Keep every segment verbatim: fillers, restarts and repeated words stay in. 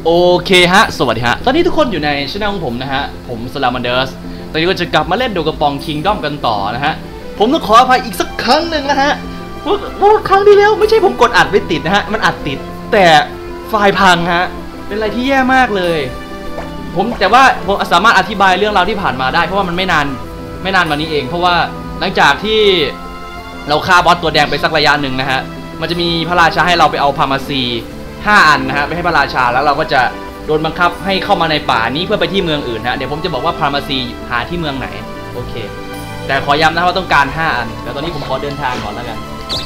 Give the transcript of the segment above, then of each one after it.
โอเคฮะสวัสดีฮะตอนนี้ทุกคนอยู่ในช่องของผมนะฮะผมสลามันเดอร์สตอนนี้ก็จะกลับมาเล่นโดกระปองคิงด้อมกันต่อนะฮะผมต้องขออภัยอีกสักครั้งหนึ่งนะฮะว่าครั้งที่แล้วไม่ใช่ผมกดอัดไม่ติดนะฮะมันอัดติดแต่ไฟล์พังฮะเป็นอะไรที่แย่มากเลยผมแต่ว่าผมสามารถอธิบายเรื่องราวที่ผ่านมาได้เพราะว่ามันไม่นานไม่นานมานี้เองเพราะว่าหลังจากที่เราฆ่าบอสตัวแดงไปสักระยะหนึ่งนะฮะมันจะมีพระราชาให้เราไปเอาพามาซีห้าอันนะฮะไปให้พระราชาแล้วเราก็จะโดนบังคับให้เข้ามาในป่านี้เพื่อไปที่เมืองอื่นฮะเดี๋ยวผมจะบอกว่าพามาซีหาที่เมืองไหนโอเคแต่ขอย้ำนะว่าต้องการห้าอันแล้วตอนนี้ผมขอเดินทางก่อนแล้วกัน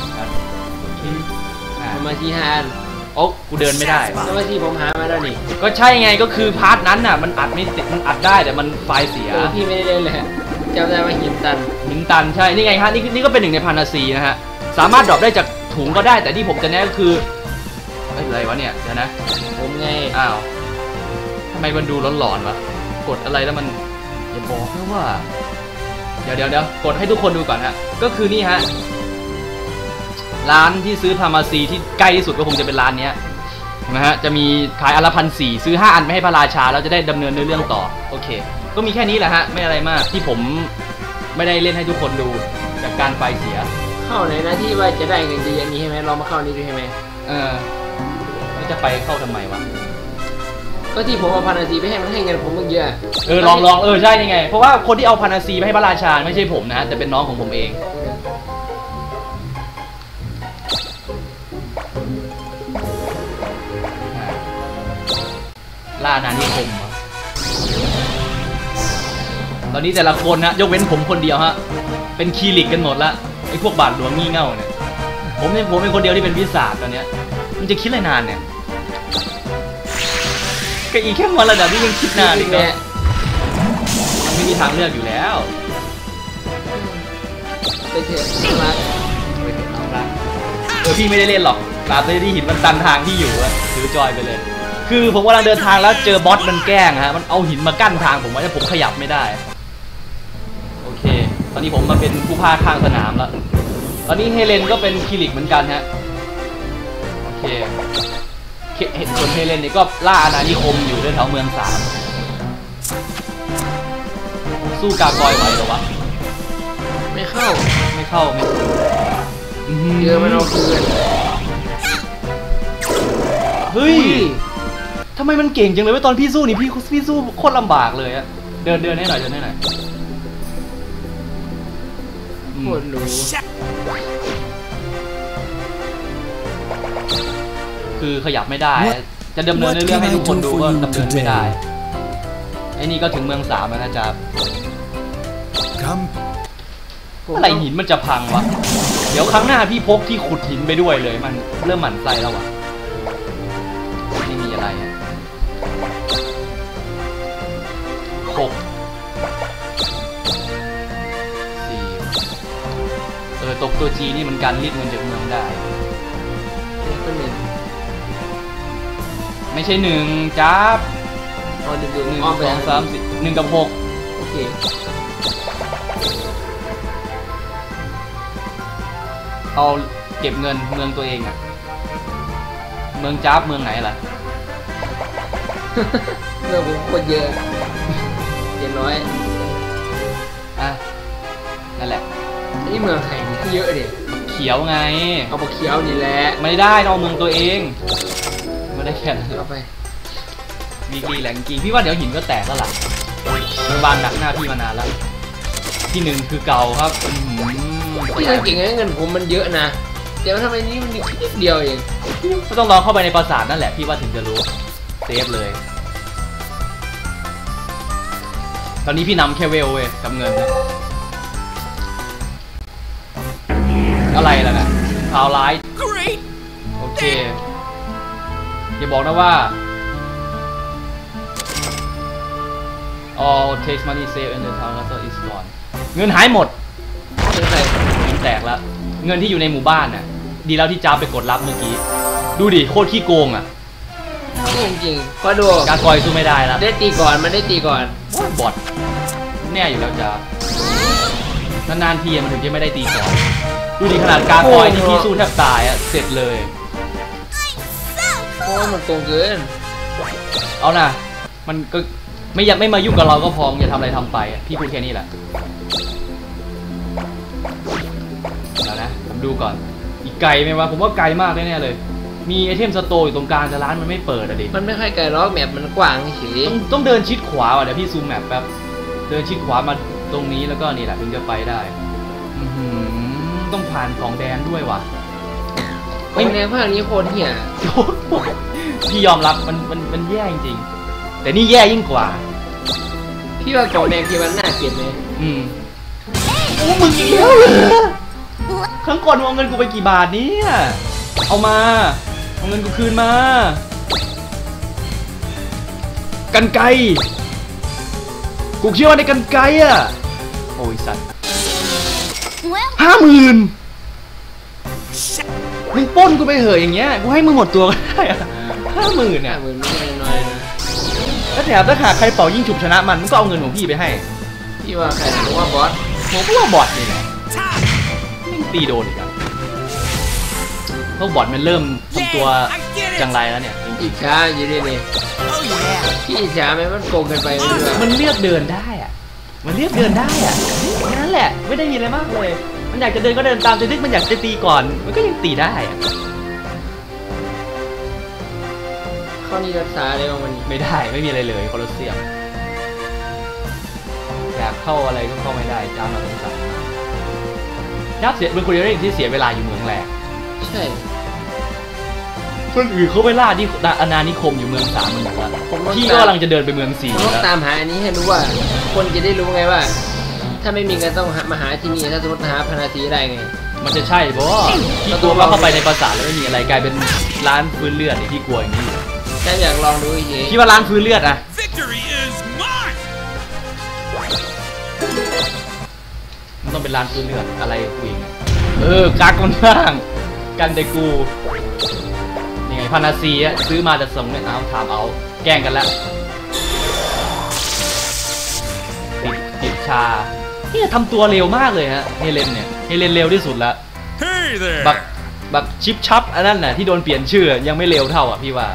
พามาซีห้าอันโอ้กูเดินไม่ได้พามาซีผมหามาแล้วนี่ก็ใช่ไงก็คือพาร์ทนั้นน่ะมันอัดไม่ติดมันอัดได้แต่มันไฟล์เสียพี่ไม่ได้เล่นเลยจำได้ว่าหินตันหินตันใช่นี่ไงฮะนี่นี่ก็เป็นหนึ่งในพามาซีนะฮะสามารถดรอปได้จากถุงก็ได้แต่ที่ผมจะแนะก็คืออะไรวะเนี่ยเดี๋ยวนะผมไงอ้าวทำไมมันดูหลอนๆวะกดอะไรแล้วมันอย่าบอกนะว่าเดี๋ยวเดี๋ยวเดี๋ยวกดให้ทุกคนดูก่อนฮะก็คือนี่ฮะร้านที่ซื้อพามาซีที่ใกล้ที่สุดก็คงจะเป็นร้านนี้นะฮะจะมีขายอันละพันสี่ซื้อห้าอันไปให้พระราชาแล้วจะได้ดำเนินเรื่องต่อโอเคก็มีแค่นี้แหละฮะไม่อะไรมากที่ผมไม่ได้เล่นให้ทุกคนดูจากการไฟเสียเข้าไหนนะที่ว่าจะได้เงินเยอะๆนี้ใช่ไหมเรามาเข้านี้ด้วยใช่ไหมเออจะไปเข้าทำไมวะก็ที่ผมเอาพันนาซีไปให้มันให้เงินผมมึงเยอะเออลองลองเออใช่ยังไงเพราะว่าคนที่เอาพันนาซีไปให้พระราชาไม่ใช่ผมนะแต่เป็นน้องของผมเองล่านานิคมตอนนี้แต่ละคนนะยกเว้นผมคนเดียวฮะเป็นคีริกกันหมดละไอ้พวกบาทหลวงงี่เง่าเนี่ยผมเนี่ยผมเป็นคนเดียวที่เป็นวิสาตอนเนี้ยมันจะคิดอะไรนานเนี่ยก็อีกแค่วันระดับที่ยังคิดนานอีกเนี่ยมันไม่มีทางเลือกอยู่แล้วไปเถอะรักไปเถอะน้องรักเออพี่ไม่ได้เล่นหรอกตราบใดที่หินมันตันทางที่อยู่อะถือจอยไปเลยคือผมกำลังเดินทางแล้วเจอบอสมันแกล้งฮะมันเอาหินมากั้นทางผมไว้แต่ผมขยับไม่ได้โอเคตอนนี้ผมมาเป็นผู้พาข้างสนามแล้วตอนนี้เฮเลนก็เป็นคิริกเหมือนกันฮะโอเคเห็นคนเฮเลนนี่ก็ล่าอาณานิคมอยู่แถวเมืองสามสู้กากอยไหวหรอวะไม่เข้าไม่เข้าไม่เยอะมันเอาคืนเฮ้ยทำไมมันเก่งจังเลยว่าตอนพี่สู้นี่พี่พี่สู้โคตรลำบากเลยอะเดินเดินให้หน่อยเดินให้หน่อยโคตรรู้คือขยับไม่ได้จะดำเนินเรื่องให้ทุกคนดูก็ดำเนินไม่ได้ไอ้นี่ก็ถึงเมืองสามแล้วนะจ๊ะอะไรหินมันจะพังวะเดี๋ยวครั้งหน้าพี่พกที่ขุดหินไปด้วยเลยมันเริ่มหมั่นไส้แล้ววะไม่มีอะไรอ่ะหกสี่เออตกตัวจีนี่มันการรีดเงินจากเมืองได้ก็หนึ่งไม่ใช่หนึ่งจ้าบอ๋อหนึ่งหนึ่งสองสามสี่หนึ่งกับหกโอเคเอาเก็บเงินเมืองตัวเองอะเมืองจ้าบเมืองไหนล่ะเมืองผมคนเยอะเจ็ดร้อยอ่ะนั่นแหละนี่เมืองไทยที่เยอะดิเขียวไงเอาปะเขียวนี่แหละไม่ได้เอาเมืองตัวเองไม่ได้แค่นั้นเอาไปวีกีแหลงกีพี่ว่าเดี๋ยวหินก็แตกแล้วล่ะเมืองบานดักหน้าพี่มานานแล้วที่หนึ่งคือเก่าครับพี่เก่งเงินผมมันเยอะนะเดี๋ยวทำไมนี้มันนิดเดียวเองก็ต้องลองเข้าไปในปราสาทนั่นแหละพี่ว่าถึงจะรู้เซฟเลยตอนนี้พี่นำแค่เวลเว้ยกับเงินนะอะไรล่ะนะพาวไลท์โอเคอย่าบอกนะว่า all takes money save in the town castle is gone เงินหายหมดเงินแตกเงินแตกแล้วเงินที่อยู่ในหมู่บ้านน่ะดีแล้วที่จ้าไปกดรับเมื่อกี้ดูดิโคตรขี้โกงอ่ะโกงจริงพอดูการกอยสู้ไม่ได้แล้วได้ตีก่อนมันได้ตีก่อนบอทแน่อยู่แล้วจ้านานๆทีมันถึงจะไม่ได้ตีก่อนดูดิขนาดการกอยที่พี่สู้แทบตายอ่ะเสร็จเลยโอ้มันโกงเกินเอานะมันก็ไม่อยากไม่มายุ่งกับเราก็พออย่าทำอะไรทำไปพี่พูดแค่นี้แหละแล้วนะผมดูก่อนอีกไกลไหมวะผมว่าไกลมากแน่ๆเลยมีไอเทมสโตร์อยู่ตรงกลางแต่ร้านมันไม่เปิดอะดิมันไม่ค่อยไกลหรอกแมปมันกว้างเฉยต้องต้องเดินชิดขวาว่ะเดี๋ยวพี่ซูมแมปแป๊บเดินชิดขวามาตรงนี้แล้วก็นี่แหละถึงจะไปได้ต้องผ่านของแดนด้วยว่ะไม่แน่ภาคนี้โคตรเหี้ยพี่ยอมรับมันมันมันแย่จริงๆแต่นี่แย่ยิ่งกว่าพี่ว่าของแดงที่มันน่าเกลียดไหมอืมโอ้มึงอีกแล้วเหรอครั้งก่อนวางเงินกูไปกี่บาทเนี่ยเอามาเอาเงินกูคืนมากันไกกูเชื่อว่าในกันไกอ่ะโอ้ยสัตว์ห้าหมื่นมึงป้นกูไปเหอะอย่างเงี้ยกูให้มึงหมดตัวก็ได้อะห้าหมื่นเนี่ยห้าหมื่นไม่ได้น้อยนะถ้าแถมถ้าหากใครเป่ายิ่งฉุบชนะมันมันก็เอาเงินของพี่ไปให้พี่ว่าใครผมว่าบอสผมก็ว่าบอสนี่แหละไม่ตีโดนอีกแล้วพวกบอทมันเริ่มทำตัวจังไรแล้วเนี่ยอีกช้าอยู่ดีเลยพี่อีกช้าไหมมันโกงกันไปมันเลือกเดินได้อะมันเลือกเดินได้อะนั่นแหละไม่ได้มีอะไรมากเลยมันอยากจะเดินก็เดินตามจะนึกมันอยากจะตีก่อนมันก็ยังตีได้อะข้อนี้รักษาได้ว่ามันไม่ได้ไม่มีอะไรเลยโคลอสเซียมอยากเข้าอะไรก็เข้าไม่ได้จ้ามาสงสารยับเสียเป็นคนเดียวที่เสียเวลาอยู่เมืองแรกใช่คนอื่นเขาไปล่าที่อาณานิคมอยู่เมืองสามมันบอกว่าพี่ก็กำลังจะเดินไปเมืองสี่ต้องตามหาอันนี้ให้รู้ว่าคนจะได้รู้ไงว่าถ้าไม่มีกันต้องมาหาที่นี่ถ้าสมมติหาพนาทีได้ไงมันจะใช่เพราะพี่กลัวว่าเข้าไปในปราสาทแล้วไม่มีอะไรกลายเป็นร้านฟื้นเลือดนี่พี่กลัวอย่างนี้แต่อยากลองดูอีกทีพี่ว่าร้านฟื้นเลือดอะมันต้องเป็นร้านฟื้นเลือดอะไรกูอีกเออกักมันบ้างกันเดกูยังไงพานาซีอะซื้อมาจะส่งเนี่ยเอาถามเอาแกล้งกันแล้วติดติดชาเนี่ยทำตัวเร็วมากเลยฮะเฮเลนเนี่ยเฮเลนเร็วที่สุดละบักบักชิปชับอันนั้นน่ะที่โดนเปลี่ยนชื่อยังไม่เร็วเท่าอ่ะพี่ว่า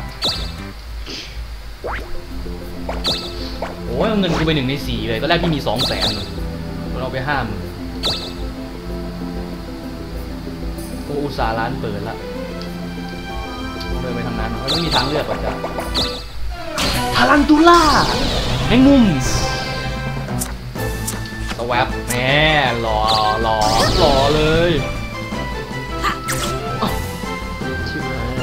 โอ้ยเอาเงินกูไปหนึ่งในสี่เลยตอนแรกพี่มีสองแสนเราไปห้าหมื่นกูอุตส่าห์ร้านเปิดละเดินไปทางนั้นเขาไม่มีทางเลือกก่อนจ้ะทารันตูล่าแมงมุมสวับแม่หล่อหล่อหล่อเลยชิบหาย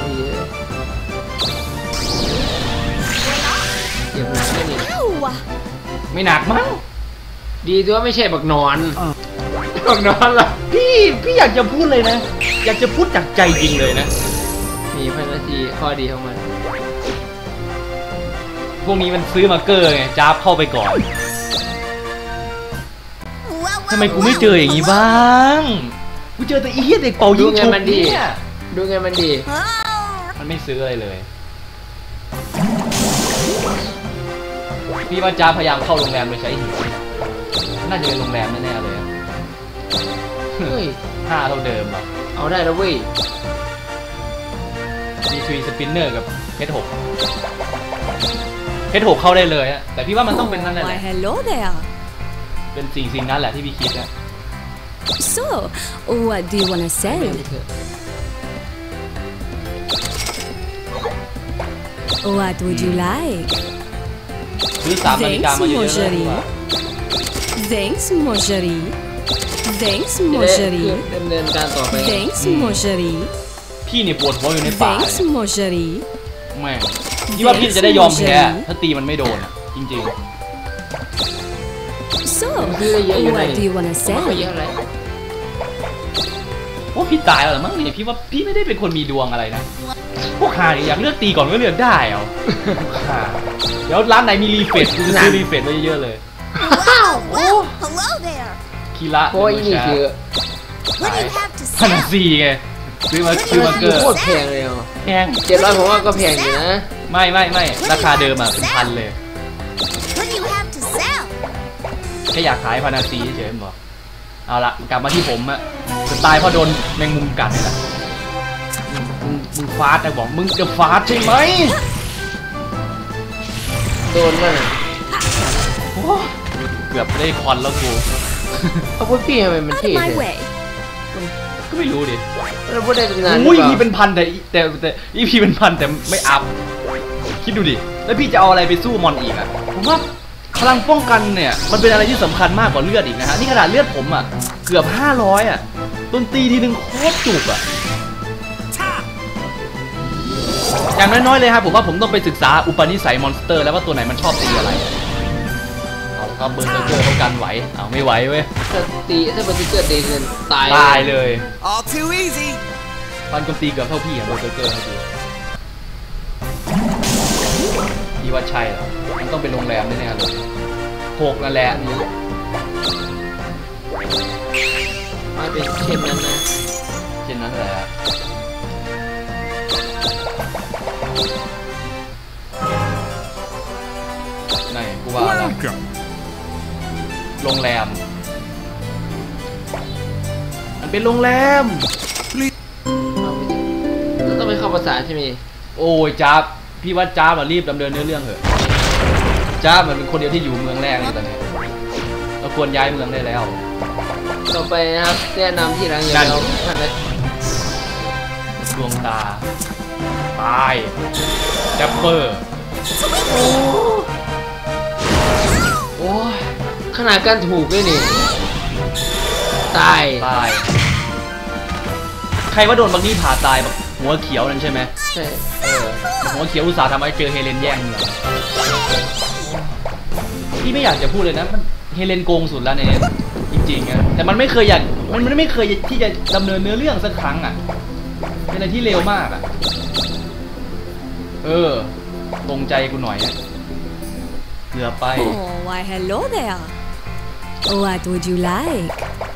เดี๋ยวมันไม่หนักไม่หนักมั้งดีตัวไม่ใช่บักนอนบักนอนล่ะพี่พี่อยากจะพูดเลยนะอยากจะพูดจากใจจริงเลยนะมีพันนาทีข้อดีของมันพวกนี้มันซื้อมาเกอร์ไงจ้าบเข้าไปก่อนทำไมกูไม่เจออย่างนี้บ้างกูเจอแต่อีเหี้ยเด็กเป่ายิงฉุบเนี่ยดูไงมันดีมันไม่ซื้ออะไรเลยพี่ว่าจ้าพยายามเข้าโรงแรมโดยใช้หินน่าจะเป็นโรงแรมแน่ๆเลยเฮ้ยห้าเท่าเดิมอ่ะเอาได้แล้วเว้ยมีทรีสปินเนอร์กับเพชรหกเพชรหกเข้าได้เลยฮะแต่พี่ว่ามันต้องเป็นนั่นแหละเป็นสิ่งสิ่งนั้นแหละที่พี่คิดนะ So what do you wanna sell What would you like ซื้อสามนาฬิกามาเยอะๆเลย Thanks Marjorie Thanks Marjorie ดำเนินการต่อไป Thanks Marjorie พี่เนี่ยปวดหัวอยู่ในป่า Thanks Marjorie แม่พี่ว่าพี่จะได้ยอมแพ้ถ้าตีมันไม่โดนจริงๆ So what do you wanna sell โอ้พี่ตายแล้วมั้งเนี่ยพี่ว่าพี่ไม่ได้เป็นคนมีดวงอะไรนะพวกข้าเนี่ยอยากเลือกตีก่อนก็เลือกได้เอาเดี๋ยวร้านไหนมีรีเฟรชกูจะซื้อรีเฟรชไว้เยอะๆเลยคีระโอ้ยนี่คือพันสี่ไงซื้อมาซื้อมาเกินโคตรแพงเลยอ่ะแพงเจ็ดร้อยผมว่าก็แพงอยู่นะไม่ไม่ไม่ราคาเดิมอ่ะเป็นพันเลยแค่อยากขายพันสี่เฉยๆบอกเอาละกลับมาที่ผมอะจะตายเพราะโดนแมงมุมกัดนี่แหละมึงมึงฟาดนะบอกมึงจะฟาดใช่ไหมโดนมันอ่ะโอ้เกือบได้คอนแล้วกูอาวุธพี่ทำไมมัน Out เท่ of my เลย way. ก็ไม่รู้ดิเราพูดได้เป็นนานหรือุ้ยอเปพีล่าเป็นพันแต่แต่แต่อีพีเป็นพันแต่ไม่อัพคิดดูดิแล้วพี่จะเอาอะไรไปสู้มอนอีกอ่ะผมว่าพลังป้องกันเนี่ยมันเป็นอะไรที่สำคัญมากกว่าเลือดอีกนะฮะนี่ขนาดเลือดผมอ่ะเกือบห้าร้อยอ่ะโดนตีทีนึงโคตรจุกอ่ะอย่างน้อยๆเลยครับผมว่าผมต้องไปศึกษาอุปนิสัยมอนสเตอร์แล้วว่าตัวไหนมันชอบตีอะไรเอาครับเบอร์เซอร์เกอร์เขากันไหวเอาไม่ไหวเว้ยถ้าตีถ้ามันเกิดตีเกินตายตายเลย All too easy. ฟันกตีเกือบเท่าพี่อะเบอร์เซอร์เกอร์ให้ดูพี่ว่าใช่เหรอมันต้องเป็นโรงแรมแน่ๆเลยหกนั่นแหละมาเป็นเช่นนั้นนะเช่นนั้นแหละไหนกูว่าแล้ว Welcome. โรงแรมมันเป็นโรงแรมเราต้องไปเข้าภาษาใช่ไหมโอ้ยจ้าบพี่ว่าจ้าบอะรีบดำเนินเนื้อเรื่องเถอะจ้าบมันเป็นคนเดียวที่อยู่เมืองแรกเลยตอนนี้เราควรย้ายเมืองได้แล้วต่อไปนะครับแนะนำที่ร้านอย่างเราท่านนะดวงตาตายแจปเปอร์โอ้ยขนาดการถูกด้วยนี่ตายตายใครว่าโดนบังนี่ผ่าตายแบบหัวเขียวนั่นใช่ไหมใช่เออหัวเขียวอุตส่าห์ทำให้เจอเฮเลนแย่งเมืองพี่ไม่อยากจะพูดเลยนะมันเฮเลนโกงสุดแล้วเนี่ยจริงๆอะแต่มันไม่เคยอยากมันมันไม่เคยที่จะดำเนินเนื้อเรื่องสักครั้งอ่ะเป็นอะไรที่เร็วมากอ่ะเออตรงใจกูหน่อยอะเกือบไป Oh, why hello there. What would you like?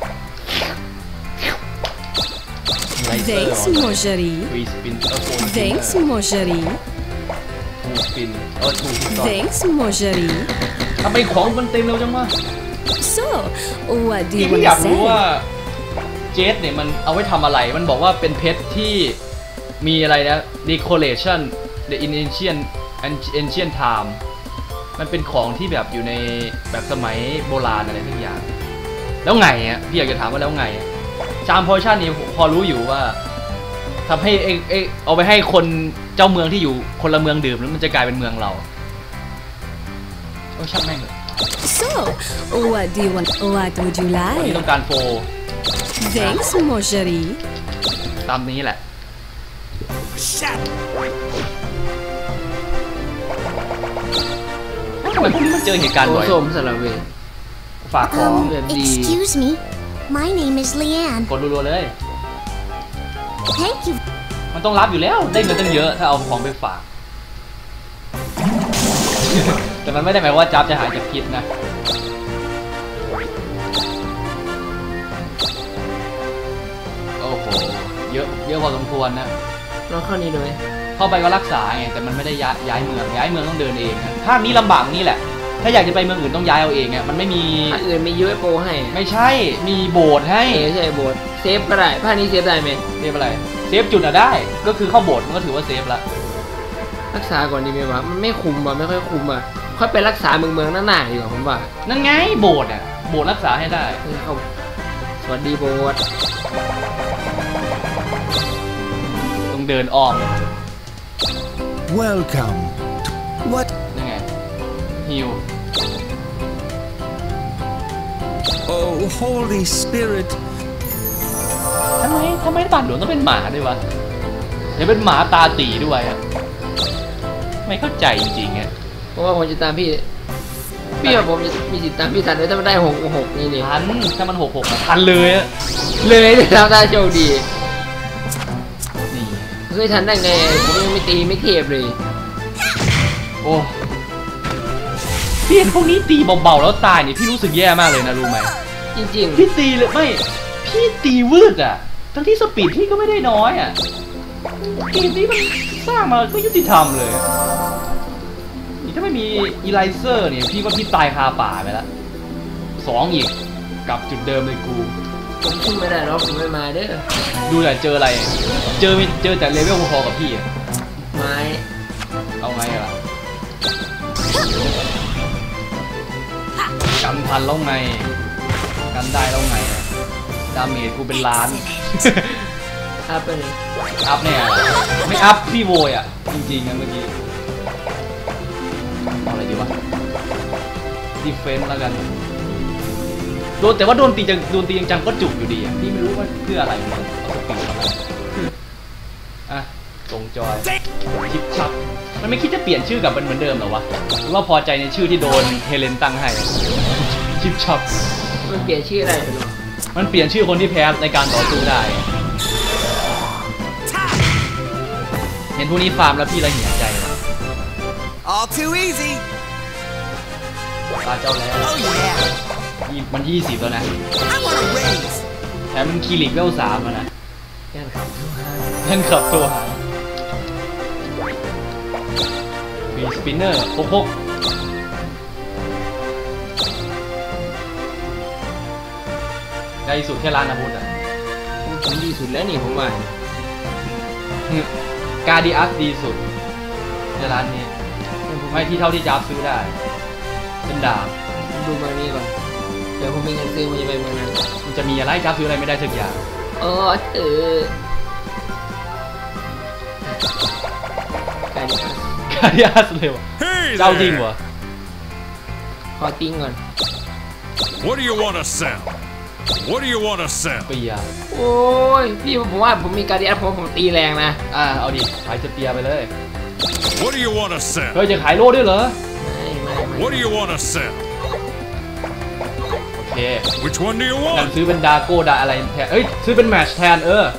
ไลเซอร์ Thanks, Marjorie. ฟรีสปินเออโฟน Thanks, Marjorie. ทูสปินเออทูสปิน Thanks, Marjorie. ทำไมของมันเต็มเร็วจังวะ So, what do พี่ you ก็ want อยาก to รู้ว่า say? เจสเนี่ยมันเอาไว้ทำอะไรมันบอกว่าเป็นเพชรที่มีอะไรนะ decoration the ancient ancient time มันเป็นของที่แบบอยู่ในแบบสมัยโบราณอะไรทุกอย่างแล้วไงอ่ะพี่อยากจะถามว่าแล้วไงชามพอชั่นนี้พอรู้อยู่ว่าทำให้เอเอเอาไปให้คนเจ้าเมืองที่อยู่คนละเมืองดื่มแล้วมันจะกลายเป็นเมืองเราโอ้ช่างแม่งเลย So, what do you want? What would you ที่ like? ต้องการโฟ Thanks, Marjorie. ตามนี้แหละ Shut. ทำไมพวกนี้มันเจอเหตุการณ์โอบ่อยโซมสลับเวฝากของเดือดดี Excuse me. My name is Leanne. กดรัวๆเลย Thank you. มันต้องรับอยู่แล้วได้เงินตั้งเยอะถ้าเอาของไปฝาก แต่มันไม่ได้หมายว่าจับจะหายจากพิษนะโอ้โหเยอะเยอะพอสมควรนะลองเข้านี้ดูไหมเข้าไปก็รักษาไงแต่มันไม่ได้ย้ายย้ายเมืองย้ายเมืองต้องเดินเองนะภาคนี้ลำบากนี่แหละถ้าอยากจะไปเมืองอื่นต้องย้ายเอาเองไงมันไม่มีภาคอื่นมี ยู เอฟ โอ ให้ไม่ใช่มีโบสถ์ให้เออใช่โบสเซฟก็ได้ภาคนี้เซฟได้ไหมเซฟอะไรเซฟจุดอะได้ก็คือเข้าโบสถ์มันก็ถือว่าเซฟละรักษาก่อนดีไหมวะมันไม่คุมอ่ะไม่ค่อยคุมอ่ะค่อยไปรักษาเมืองเมืองหน้าๆดีกว่าผมว่านั่นไงโบสถ์อ่ะโบสถ์รักษาให้ได้เออเขาสวัสดีโบสต้องเดินอ้อม Welcome. What? ยังไงฮิว Oh, Holy Spirit. ทำไมทำไมบาทหลวงต้องเป็นหมาด้วยวะเดี๋ยวเป็นหมาตาตีด้วยอ่ะไม่เข้าใจจริงๆอ่ะเพราะว่าผมจะตามพี่พี่ว่าผมจะมีสิทธิ์ตามพี่ทันด้วยถ้ามันได้หกหกนี่นี่ทันถ้ามันหกหกทันเลยอ่ะเลยทำได้โชคดีนี่เคยทันได้ไงผมยังไม่ตีไม่เทพเลยโอ้พี่เห็นพวกนี้ตีเบาๆแล้วตายเนี่ยพี่รู้สึกแย่มากเลยนะรู้ไหมจริงพี่ตีเลยไม่พี่ตีวืดอ่ะทั้งที่สปีดพี่ก็ไม่ได้น้อยอ่ะเกมนี้มันสร้างมาก็ยุติธรรมเลยนี่ถ้าไม่มีอีไลเซอร์เนี่ยพี่ว่าพี่ตายคาป่าไปแล้วสองอีกกลับจุดเดิมเลยกูๆผมขึ้นไม่ได้หรอกผมไม่มาเด้อดูแต่เจออะไร เจอเจอแต่เลเวลพอๆกับพี่อะไม้เอาไงล่ะกันทันแล้วไงกันได้แล้วไงดาเมจกูเป็นล้านอัพไปเลยอัพเนี่ยไม่อัพพี่โวยอ่ะจริงๆนะเมื่อกี้เอาอะไรดีวะดีเฟนส์แล้วกันโดนแต่ว่าโดนตีจังโดนตีจังๆก็จุกอยู่ดีอ่ะพี่ไม่รู้ว่าเพื่ออะไรมันเอาสปีดทำอะไรอ่ะส่งจอยชิปชับมันไม่คิดจะเปลี่ยนชื่อกับมันเหมือนเดิมหรอวะหรือว่าพอใจในชื่อที่โดนเฮเลนตั้งให้ชิปชับมันเปลี่ยนชื่ออะไรไปหรอมันเปลี่ยนชื่อคนที่แพ้ในการต่อสู้ได้เห็นพวกนี้ฟาร์มแล้วพี่ละเหี่ยใจเลย All too easy. ตาเจ้าแล้ว Oh yeah. ยี่มันยี่สิบแล้วนะ I want a raise. แถมมันคีริกเวลสามแล้วนะงานขับทุกห้างเล่นขับตัวหางมีสปินเนอร์โคกโคกได้สุดแค่ร้านอาวุธอ่ะผมดีสุดแล้วนี่ผมว่าการดีอัพดีสุดในร้านนี้ไม่ที่เท่าที่จับซื้อได้เป็นดาบผมดูเมืองนี้ก่อนเดี๋ยวผมมีเงินซื้อผมจะไปเมืองนั้นมันจะมีอะไรจับซื้ออะไรไม่ได้สักอย่างเออเออการดีอัพการดีอัพเลยวะ Hey เจ้าจริงวะขอติ้งก่อน What do you want to sell? What do you want to sell? เปียโอ้ยพี่ผมว่าผมมีการดีอัพผมผมตีแรงนะอ่าเอาดิขายจะเปียไปเลย What do you want to sell? เฮ้ยจะขายโล่ด้วยเหรอไม่ไม่ไม่ What do you want to sell? โอเค Which one do you งั้น want? ซื้อเป็นดาโก้ดาอะไรแทนเอ้ยซื้อเป็นแมชแทนเออ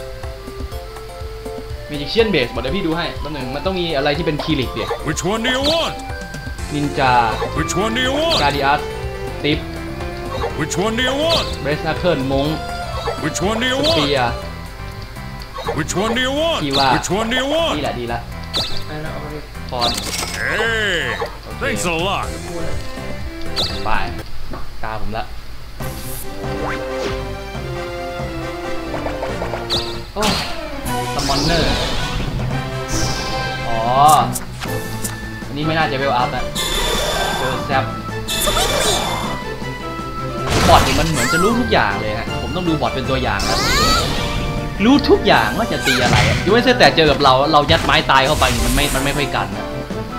มีจิเชียนเบสบอกเดี๋ยวพี่ดูให้ตัวหนึ่งมันต้องมีอะไรที่เป็นคีริกเดีย Which one do you want? นินจา Which one do you กา want? ดิอัสติป Which one do you want? เบรสนาเคิลมง Which one do you สเปีย want? Which one do you want? Kiwa. Which one do you นี่ want? แหละดีละไม่แล้วเอาไปพอน Hey, thanks a lot. ไปตาผมละโอ้สมอนเนอร์อ๋ออันนี้ไม่น่าจะเวลอัพนะเจอแซบบอทนี่มันเหมือนจะรู้ทุกอย่างเลยฮะผมต้องดูบอทเป็นตัวอย่างนะรู้ทุกอย่างว่าจะตีอะไรยูเวนเซแต่เจอกับเราเรายัดไม้ตายเข้าไปมันไม่มันไม่ค่อยกันนะ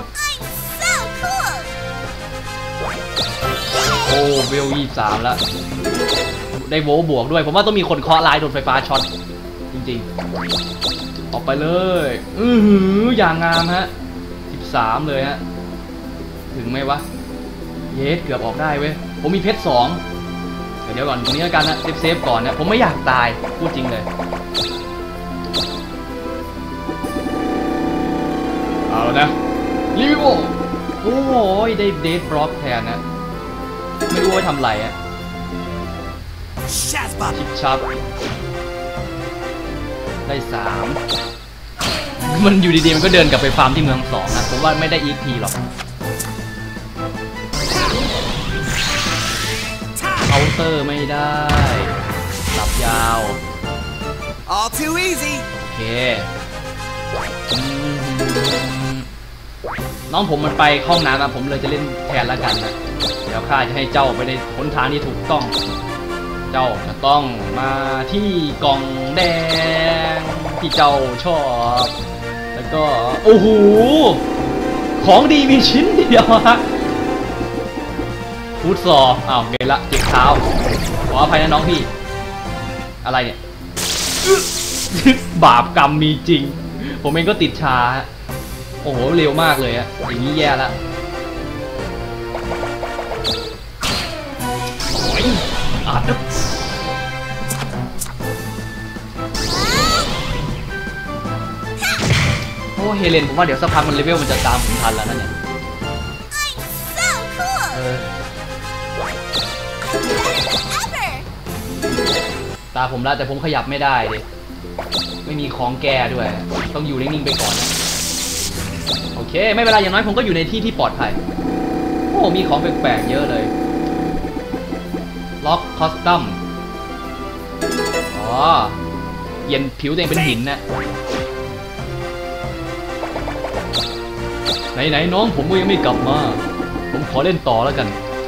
โอ้เวลยี่สามแล้วได้โวบวกด้วยผมว่าต้องมีคนเคาะลายโดนไฟฟ้าช็อตจริงๆออกไปเลยอือหืออย่างงามฮะสิบสามเลยฮะถึงไหมวะเยสเกือบออกได้เว้ยผมมีเพชรสองเดี๋ยวก่อนตรงนี้แล้วกันนะเซฟเซฟก่อนนะผมไม่อยากตายพูดจริงเลยเอาแล้วนะลิโวโอ้ยได้เดทบล็อกแทนนะไม่รู้ว่าทำไรอะ Shazbot. ชิปชับได้สามมันอยู่ดีๆมันก็เดินกลับไปฟาร์มที่เมืองสองนะผมว่าไม่ได้ อี พี หรอกเคาน์เตอร์ไม่ได้สับยาว All too easy. โอเคอืมน้องผมมันไปห้องน้ำนะผมเลยจะเล่นแทนละกันนะเดี๋ยวข้าจะให้เจ้าไปในหนทางที่ถูกต้องเจ้าจะต้องมาที่กล่องแดงที่เจ้าชอบแล้วก็โอ้โหของดีมีชิ้นเดียวฮะฟูดซอร์อ้าวเกลละเจ็บเท้าขออภัยนะน้องพี่อะไรเนี่ย บาปกรรมมีจริงผมเองก็ติดชาโอ้โหเร็วมากเลยอะอย่างนี้แย่ละโอ้ยอาจจะโอ้เฮเลนผมว่าเดี๋ยวสักพักมันเลเวลมันจะตามผมทันแล้วนั่นเนี่ย So cool! เออ Ever! ตาผมแล้วแต่ผมขยับไม่ได้ดิไม่มีของแก้ด้วยต้องอยู่นิ่งๆไปก่อนนะโอเคไม่เป็นไรอย่างน้อยผมก็อยู่ในที่ที่ปลอดภัยโอ้มีของแปลกๆเยอะเลยล็อกคอสตัมอ๋อเปลี่ยนผิวตัวเองเป็นหินนะไหนๆน้องผมก็ยังไม่กลับมาผมขอเล่นต่อแล้วกัน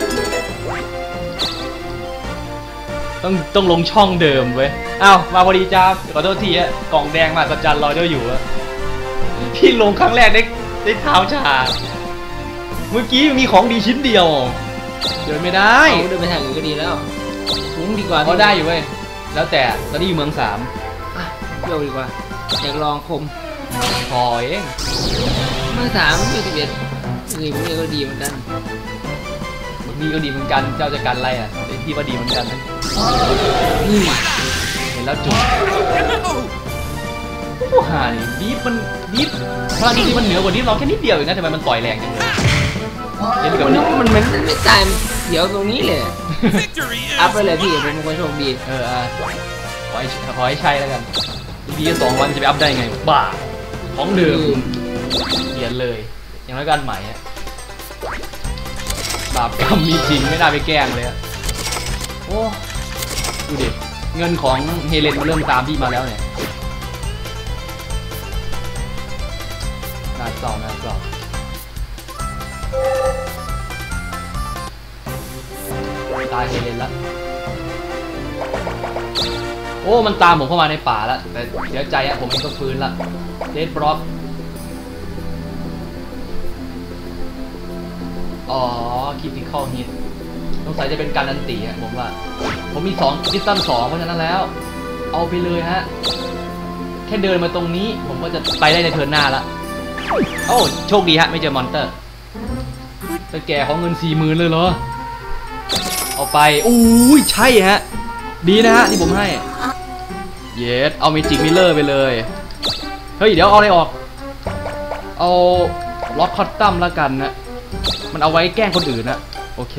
ต้องต้องลงช่องเดิมเว้ยอ้าวมาพอดีจ้าขอโทษทีอะกล่องแดงมาสัจจันรอเจ้าอยู่อะพี่ลงครั้งแรกได้ได้เท้าชาเมื่อกี้มีของดีชิ้นเดียวเดินไม่ได้เดินไปทางอื่นก็ดีแล้วถุงดีกว่าเขาได้อยู่เว้ยแล้วแต่ตอนนี้อยู่เมืองสามโยกดีกว่าอยากลองคมพอเองเมื่อสามยี่สิบเอ็ดนี่พวกนี้ก็ดีเหมือนกันนี่ก็ดีเหมือนกันเจ้าจะกันอะไรอ่ะไอ้ที่ว่าดีเหมือนกันนะนี่เห็นแล้วจุดผู้หานี่ดีฟมันดีฟพลังดีมันเหนือกว่าดีฟเราแค่นิดเดียวเองนะทำไมมันต่อยแรงจังเลยเล่นกับมันมันมันเหมือนมันไม่ตายเดี๋ยวตรงนี้เลย Victory อัพไป is เลยพี่ผมเป็นคนโชคดีเอออ่ะขอให้ขอให้ใช่แล้วกันดีๆสองวันจะไปอัพได้ไงบ้าของเดิมเขียนเลยอย่างไรกันใหม่อะบาปกรรมมีจริงไม่น่าไปแกล้งเลยอะโอ้ดูดิเงินของเฮเลนมาเริ่มตามพี่มาแล้วเนี่ยน่าเศร้าน่าเศร้าตายเฮเลนละโอ้มันตามผมเข้ามาในป่าแล้วแต่เสียใจอะผมเองก็ฟื้นละเดดบล็อกอ๋อคิดถึงข้อฮิตสงสัยจะเป็นการอันตีอะผมว่าผมมีสองดิสตันสองเพราะฉะนั้นแล้วเอาไปเลยฮะแค่เดินมาตรงนี้ผมก็จะไปได้ในเทิร์นหน้าละโอ้โชคดีฮะไม่เจอมอนเตอร์แต่แกของเงินสี่หมื่นเลยเหรอเอาไปอู้ยใช่ฮะดีนะฮะที่ผมให้เยสเอาเมจิกมิลเลอร์ไปเลยเฮ้ยเดี๋ยวเอาอะไรออกเอาล็อกคอตตัมแล้วกันนะมันเอาไว้แกล้งคนอื่นนะโอเค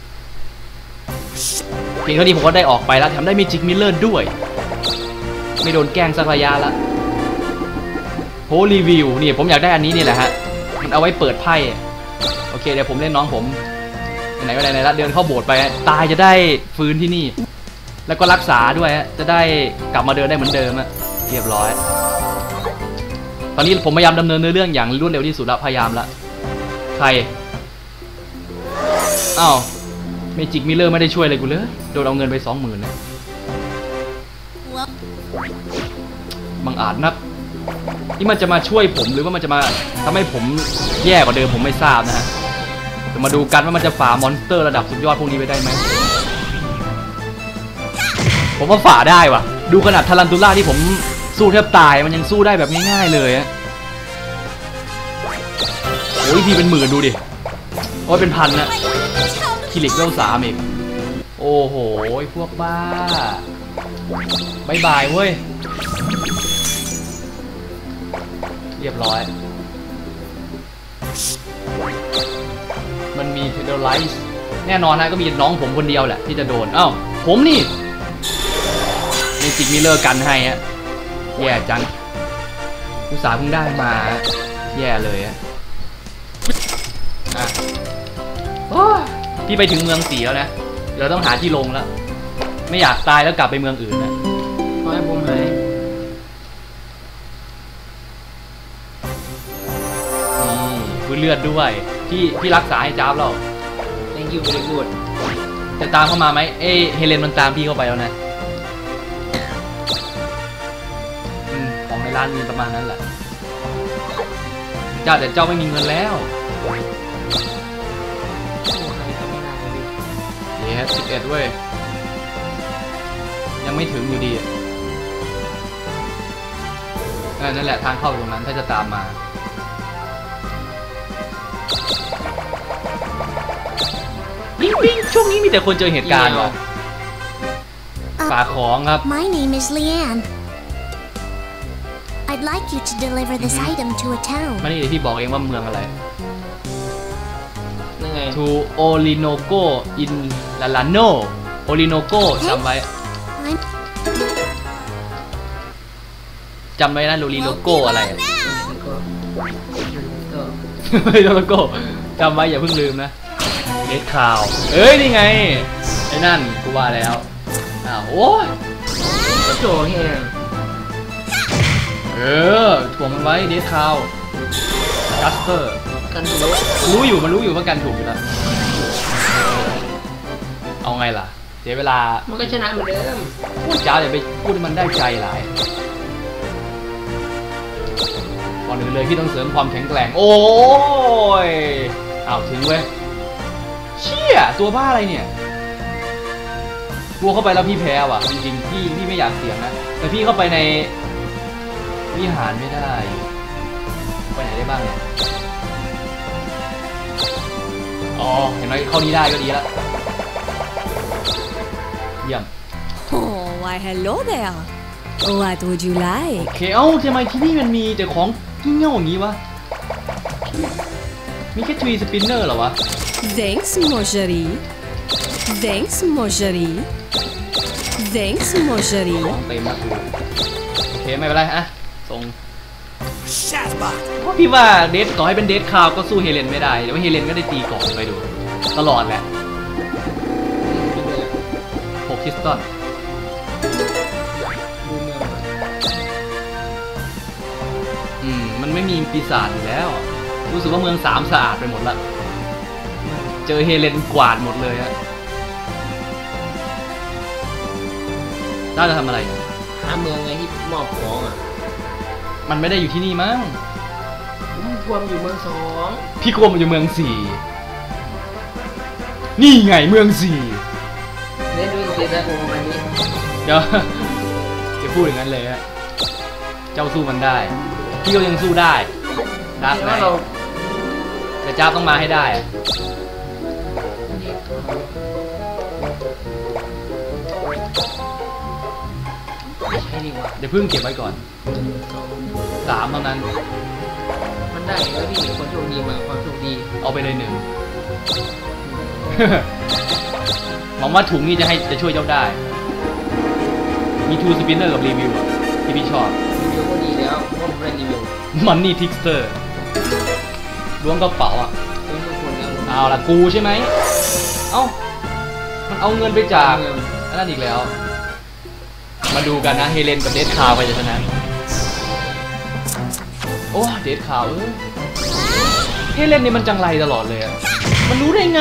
เพียงเท่านี้ผมก็ได้ออกไปแล้วแถมได้เมจิกมิลเลอร์ด้วยไม่โดนแกล้งสักระยะละโฮรีวิวนี่ผมอยากได้อันนี้นี่แหละฮะมันเอาไว้เปิดไพ่โอเคเดี๋ยวผมเล่นน้องผมไหนก็ไหนๆละเดินเข้าโบสถ์ไปตายจะได้ฟื้นที่นี่แล้วก็รักษาด้วยฮะจะได้กลับมาเดินได้เหมือนเดิมอะเรียบร้อยตอนนี้ผมพยายามดำเนินเนื้อเรื่องอย่างรวดเร็วที่สุดแล้วพยายามละใครอ้าวเมจิกมิลเลอร์ไม่ได้ช่วยเลยกูเลยโดนเอาเงินไปสองหมื่นนะบังอาจนักนี่มันจะมาช่วยผมหรือว่ามันจะมาทำให้ผมแย่กว่าเดิมผมไม่ทราบนะฮะจะมาดูกันว่ามันจะฝ่ามอนสเตอร์ระดับสุดยอดพวกนี้ไปได้ไหมผมว่าฝ่าได้ว่ะดูขนาดทารันตูล่าที่ผมสู้แทบตายมันยังสู้ได้แบบง่ายๆเลยอะโอ้ยทีเป็นหมื่นดูดิโอ้ยเป็นพันนะคิลิกเวลสามอีกโอ้โหพวกบ้าบายบายเว้ยเรียบร้อยมันมีเทเดอร์ไลท์แน่นอนนะก็มีน้องผมคนเดียวแหละที่จะโดนอ้าวผมนี่เมจิกมิลเลอร์กันให้ฮะแย่จังอุตสาห์เพิ่งได้มาแย่เลยอะอ่ะพี่ไปถึงเมืองสีแล้วนะเดี๋ยวต้องหาที่ลงแล้วไม่อยากตายแล้วกลับไปเมืองอื่นนะขอให้ผมหายนี่พื้นเลือดด้วยที่ที่รักษาให้จ้าบเรา thank you very good จะตามเข้ามาไหมเอ้เฮเลนมันตามพี่เข้าไปแล้วนะอืมของในร้านมีประมาณนั้นแหละเจ้าแต่เจ้าไม่มีเงินแล้วเย้สิบเอ็ดเว้ยยังไม่ถึงอยู่ดีเออนั่นแหละทางเข้าตรงนั้นถ้าจะตามมาปิ๊งปิ๊งช่วงนี้มีแต่คนเจอเหตุการณ์ว่ะฝากของครับ My name is Leanne. I'd like you to deliver this item to a town. มานี่เดี๋ยวพี่บอกเองว่าเมืองอะไรนั่นไง To Orinoco in Lalano Orinoco จำไว้ I'm จำไว้นะ Orinoco อะไรอะแล้วก็ก็ Orinoco จำไว้อย่าเพิ่งลืมนะเน็ตข่าวเอ้ยนี่ไงไอ้นั่นกูว่าแล้วอ้าวโอ้ยก็โจแห้งเออถ่วงมันไว้เน็ตข่าวจัสเปอร์กันถูกรู้อยู่มันรู้อยู่ว่ากันถูกอยู่แล้วเอาไงล่ะเสียเวลามันก็ชนะเหมือนเดิมพูดจ้าอย่าไปพูดให้มันได้ใจหลายก่อนอื่นเลยพี่ต้องเสริมความแข็งแกร่งโอ้ยอ้าวถึงเว้ยเชี่ยตัวบ้าอะไรเนี่ยตัวเข้าไปแล้วพี่แพ้ว่ะจริงๆพี่พี่ไม่อยากเสี่ยงนะแต่พี่เข้าไปในวิหารไม่ได้ไปไหนได้บ้างเนี่ยอ๋อเห็นไหมเข้านี้ได้ก็ดีแล้วเยี่ยม Oh, why hello there. What would you โอ like? เคเอ้าทำไมที่นี่มันมีแต่ของงี่เง่าอย่างนี้วะมีแค่ทรีสปินเนอร์เหรอวะ Thanks, Marjorie. Thanks, Marjorie. Thanks, ข Marjorie. องเต็มมากเลยโอเคไม่เป็นไรอะส่ง Shazbot. พี่ว่าเดทต่อให้เป็นเดทคาวก็สู้เฮเลนไม่ได้แต่ว่าเฮเลนก็ได้ตีก่อนไปดูตลอดแหละหกคริสตัลดูเมืองอืมมันไม่มีปีศาจอยู่แล้วรู้สึกว่าเมืองสามสะอาดไปหมดละเจอเฮเลนกวาดหมดเลยอะน่าจะทำอะไรหาเมืองไงที่มอบของอ่ะมันไม่ได้อยู่ที่นี่มั้งมันรวมอยู่เมืองสองพี่กลัวมันอยู่เมืองสี่นี่ไงเมืองสี่เล่นด้วยเซตโอมันนี้เดี๋ยว จะพูดอย่างนั้นเลยฮะเจ้าสู้มันได้พี่ก็ยังสู้ได้ดักแต่ไงว่าเราแต่จ้าต้องมาให้ได้อะไม่ใช่ดีกว่าเดี๋ยวเพิ่งเก็บไว้ก่อนสามเท่านั้นมันได้แล้วพี่คนโชคดีมาความโชคดีเอาไปเลยหนึ่ง หวังว่าถุงนี้จะให้จะช่วยเจ้าได้ มีทูสปินเนอร์กับรีวิวอะที่พี่ชอบรีวิวก็ดีแล้วเพราะว่าผมได้รีวิวมันนี่ทิกสเตอร์ล้วงกระเป๋าอ่ะเป็นทุกคนแล้วเอาละกูใช่ไหมเอ้ามันเอาเงินไปจากเมืองอันนั้นอีกแล้ว มาดูกันนะเฮเลนกับเดทคาวไปจะชนะโอ้เดทคาวเออเฮเลนนี่มันจังไรตลอดเลยอะมันรู้ได้ไง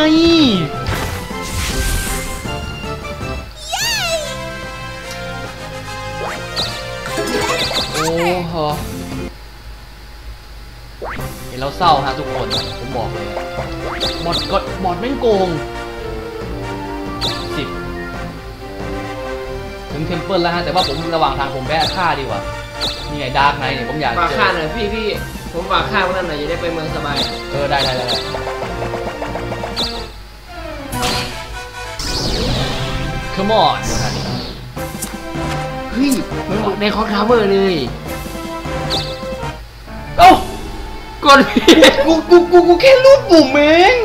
โอ้โหเห็นแล้วเศร้าฮะทุกคนผมบอกเลยอะบอดก็บอดแม่งโกงสิบถึงเทมเพิลแล้วฮะแต่ว่าผมระหว่างทางผมแวะฆ่าดีกว่านี่ไงดาร์กไนท์เนี่ยผมอยากฝากเจอค่าหน่อยพี่พี่ผมฝากค่าวันนั้นหน่อยจะได้ไปเมืองสบายเออได้ได้ได้คัมออนนะเฮ้ยมันในคอนทาวเวอร์เลยเอ้ากดพี่กูกูกูกูแค่รูดปุ่มเอง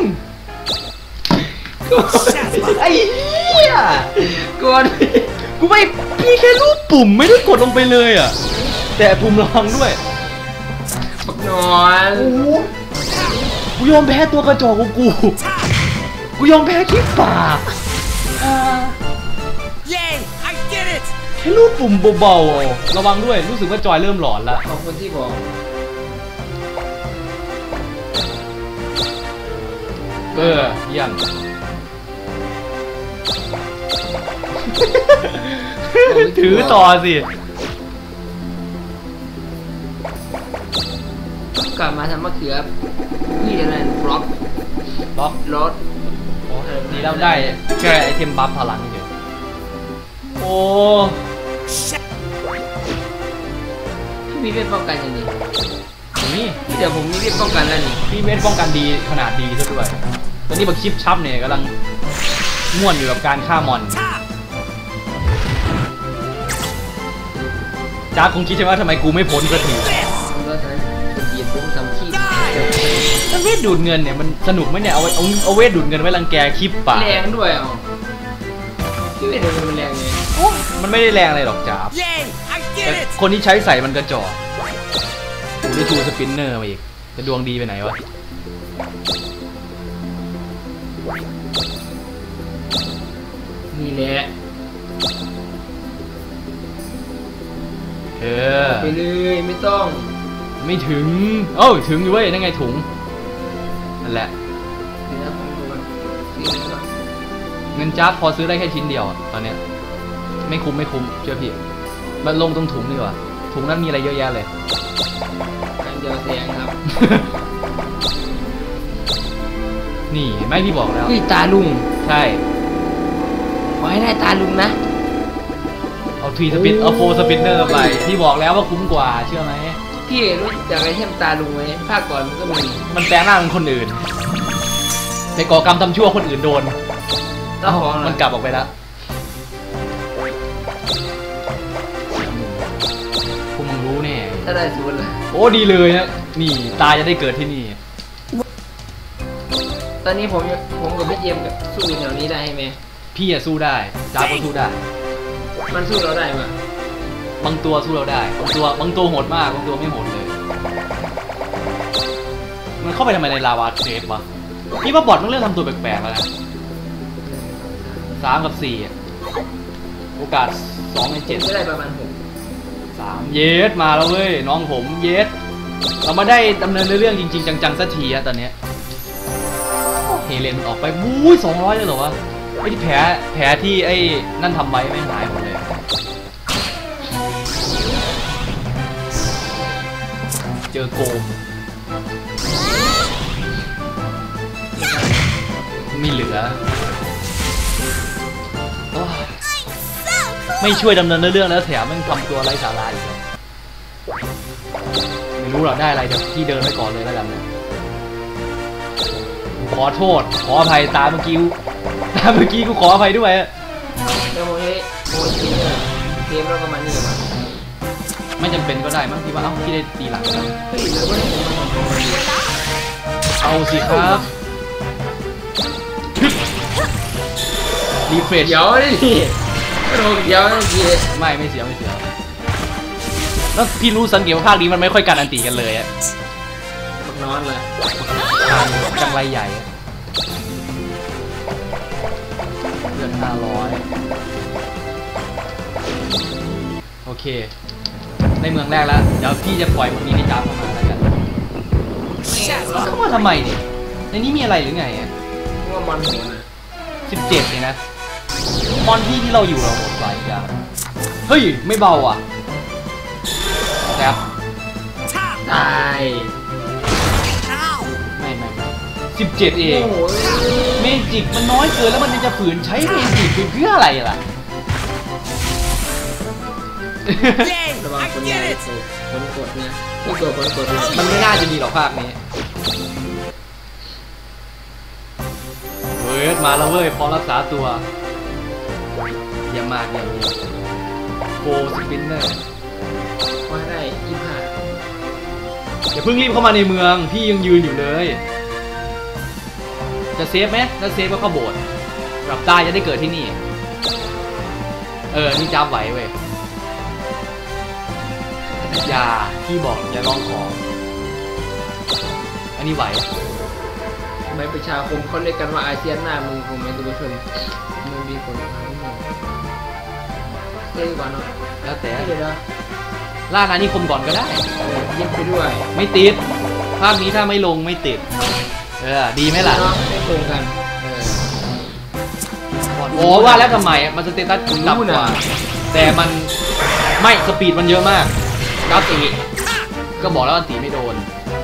ไอ้เหี้ยกดพี่กูไม่พี่แค่รูดปุ่มไม่ได้กดลงไปเลยอ่ะแต่ปุ่มระวังด้วยปักนอนโอ้โหกูยอมแพ้ตัวกระจอกของกูกูยอมแพ้ขี้ปากอ่า Yay! I did it! แค่รูดปุ่มเบาๆระวังด้วยรู้สึกว่าจอยเริ่มหลอนละขอบคุณที่บอกเออเยี่ยม ถือต่อสิกลับมาทำมะเขือพี่อะไรบล็อกล็อกรถโอ้ดีแล้วได้แค่ไอเทมบัฟพลังเฉยโอ้พี่มีเวทป้องกันอย่างนี้นี่พี่เดี๋ยวผมมีเวทป้องกันแล้วนี่พี่เวทป้องกันดีขนาดดีซะด้วยตอนนี้บักชิปชับเนี่ยกำลังม่วนอยู่กับการฆ่ามอนจ้าคงคิดใช่ไหมว่าทำไมกูไม่พ้นสักทีผมก็ใช้สปีดผมทำขี้ถ้าเวทดูดเงินเนี่ยมันสนุกไหมเนี่ยเอาเอาเอาเวทดูดเงินไว้รังแกคลิปป่าแรงด้วยอ่ะพี่เวทเดินมันแรงไงมันไม่ได้แรงอะไรหรอกจ้า Yay! I แต่ did it! คนที่ใช้ใส่มันกระจอกกูได้ทูสปินเนอร์มาอีกจะดวงดีไปไหนวะนี่แหละเออไปเลยไม่ต้องไม่ถึง เอ้าถึงอยู่เว้ยนั่นไงถุงนั่นแหละเดี๋ยวผมดูมันซื้อเลยก่อนเงินจ้าบพอซื้อได้แค่ชิ้นเดียวตอนเนี้ยไม่คุ้มไม่คุ้มเชื่อพี่มันลงตรงถุงดีกว่าถุงนั้นมีอะไรเยอะแยะเลยอันเดียวเสียงครับนี่เห็นไหมพี่บอกแล้วพี่ตาลุงใช่ขอให้ได้ตาลุงนะเอาทรีสปินเอาโฟสปินเนอร์ไปพี่บอกแล้วว่าคุ้มกว่าเชื่อไหมพี่รู้จักไอเทมตาลุงไหมภาคก่อนมันก็มีมันแปลงร่างเป็นคนอื่นไปก่อกรรมทำชั่วคนอื่นโดนแล้วของมันกลับออกไปแล้วพวกมึงรู้แน่ถ้าได้ศูนย์ล่ะโอ้ดีเลยนะนี่ตายจะได้เกิดที่นี่ตอนนี้ผมผมกับพี่เจมส์กับสู้แถวนี้ได้ไหมพี่อะสู้ได้จ้าก็สู้ได้มันสู้เราได้ปะบางตัวสู้เราได้บางตัวบางตัวโหดมากบางตัวไม่โหดเลย มันเข้าไปทำไมในลาวาเครสวะพี่ว่าบอทมันเริ่มทำตัวแปลกๆแล้วนะสามกับสี่อะโอกาสสองในเจเจ็มดส์ก็ได้ประมาณหกสามเยสมาแล้วเว้ยน้องผมเยสเรามาได้ดำเนินเรื่องจริงๆจังๆสักทีอะตอนเนี้ยเฮเลนมันออกไปบู๊ยสองร้อยเลยเหรอวะไอ้ที่แผลแผลที่ไอ้นั่นทำไว้ไม่หายหมดเลยเจอโกมไม่เหลือโอ้ยไม่ช่วยดำเนินเรื่องแล้วแถมมันทำตัวไร้สาระอีกแล้วไม่รู้หรอกได้อะไรเดี๋ยวพี่เดินไปก่อนเลยแล้วกันนะขอโทษขออภัยตาเมื่อกี้ตาเมื่อกี้กูขออภัยด้วยเดี๋ยวผมให้โอ้ยทีเนี่ยเกมเราประมาณนี้มาไม่จำเป็นก็ได้มั้งพี่ว่าเอ้าพี่ได้ตีหลังกันเฮ้ยแล้วก็ได้ผมมาสองคนเอาสิครับรีเฟรชเดี๋ยวดิกระโดดเดี๋ยวนะพี่ไม่ไม่เสียไม่เสียแล้วพี่รู้สังเกตว่าภาคนี้มันไม่ค่อยการอันตีกันเลยอะบักนอนเลยจังไรใหญ่อะเดือนห้าร้อยโอเคในเมืองแรกแล้วเดี๋ยวพี่จะปล่อยเมืองนี้ให้จ้าเข้ามาแล้วกัน Shut เข้า up. มาทำไมเนี่ยในนี้มีอะไรหรือไงอะพวกมันหัวนะสิบเจ็ดเลยนะมอนที่ที่เราอยู่เราหมดไปจ้าเฮ้ยไม่เบาอ่ะแซ่บ Top. ตาย Ow. ไม่ไม่ไม่สิบเจ็ดเองโอ้โหเมจิกมันน้อยเกินแล้วมันจะฝืนใช้เมจิกไปเพื่ออะไรล่ะ Yay. ระวัง I คนใหญ่ did it. คนกดนะที่กดคนกดนะมันไม่น่าจะมีหรอกภาคนี้เฮ้ยมาแล้วเว้ยพร้อมรักษาตัวเยี่ยมมากเยี่ยมเยี่ยมโฟสปินเนอร์ว่าได้ยี่ห้าอย่าเพิ่งรีบเข้ามาในเมืองพี่ยังยืนอยู่เลยจะเซฟไหมถ้าเซฟก็เข้าโบสถ์กลับตายจะได้เกิดที่นี่เออนี่จำไหวเว้ยอย่าพี่บอกอย่าลองของอันนี้ไหวทำไมประชาคมเขาเรียกกันว่าอาเซียนหน้ามือผมเป็นตัวชนมันมีผลเท่กว่าเนาะแล้วแต่เดี๋ยวนะล่านานิคมก่อนก็ได้เย็บไปด้วยไม่ติดภาคนี้ถ้าไม่ลงไม่ติดเออดีไหมล่ะเนาะไม่ตรงกันเออโอ้ว่าแล้วทำไมมันสเตตัสต่ำกว่าแต่มันไม่สปีดมันเยอะมากกราฟตีก็บอกแล้วอันตีไม่โดน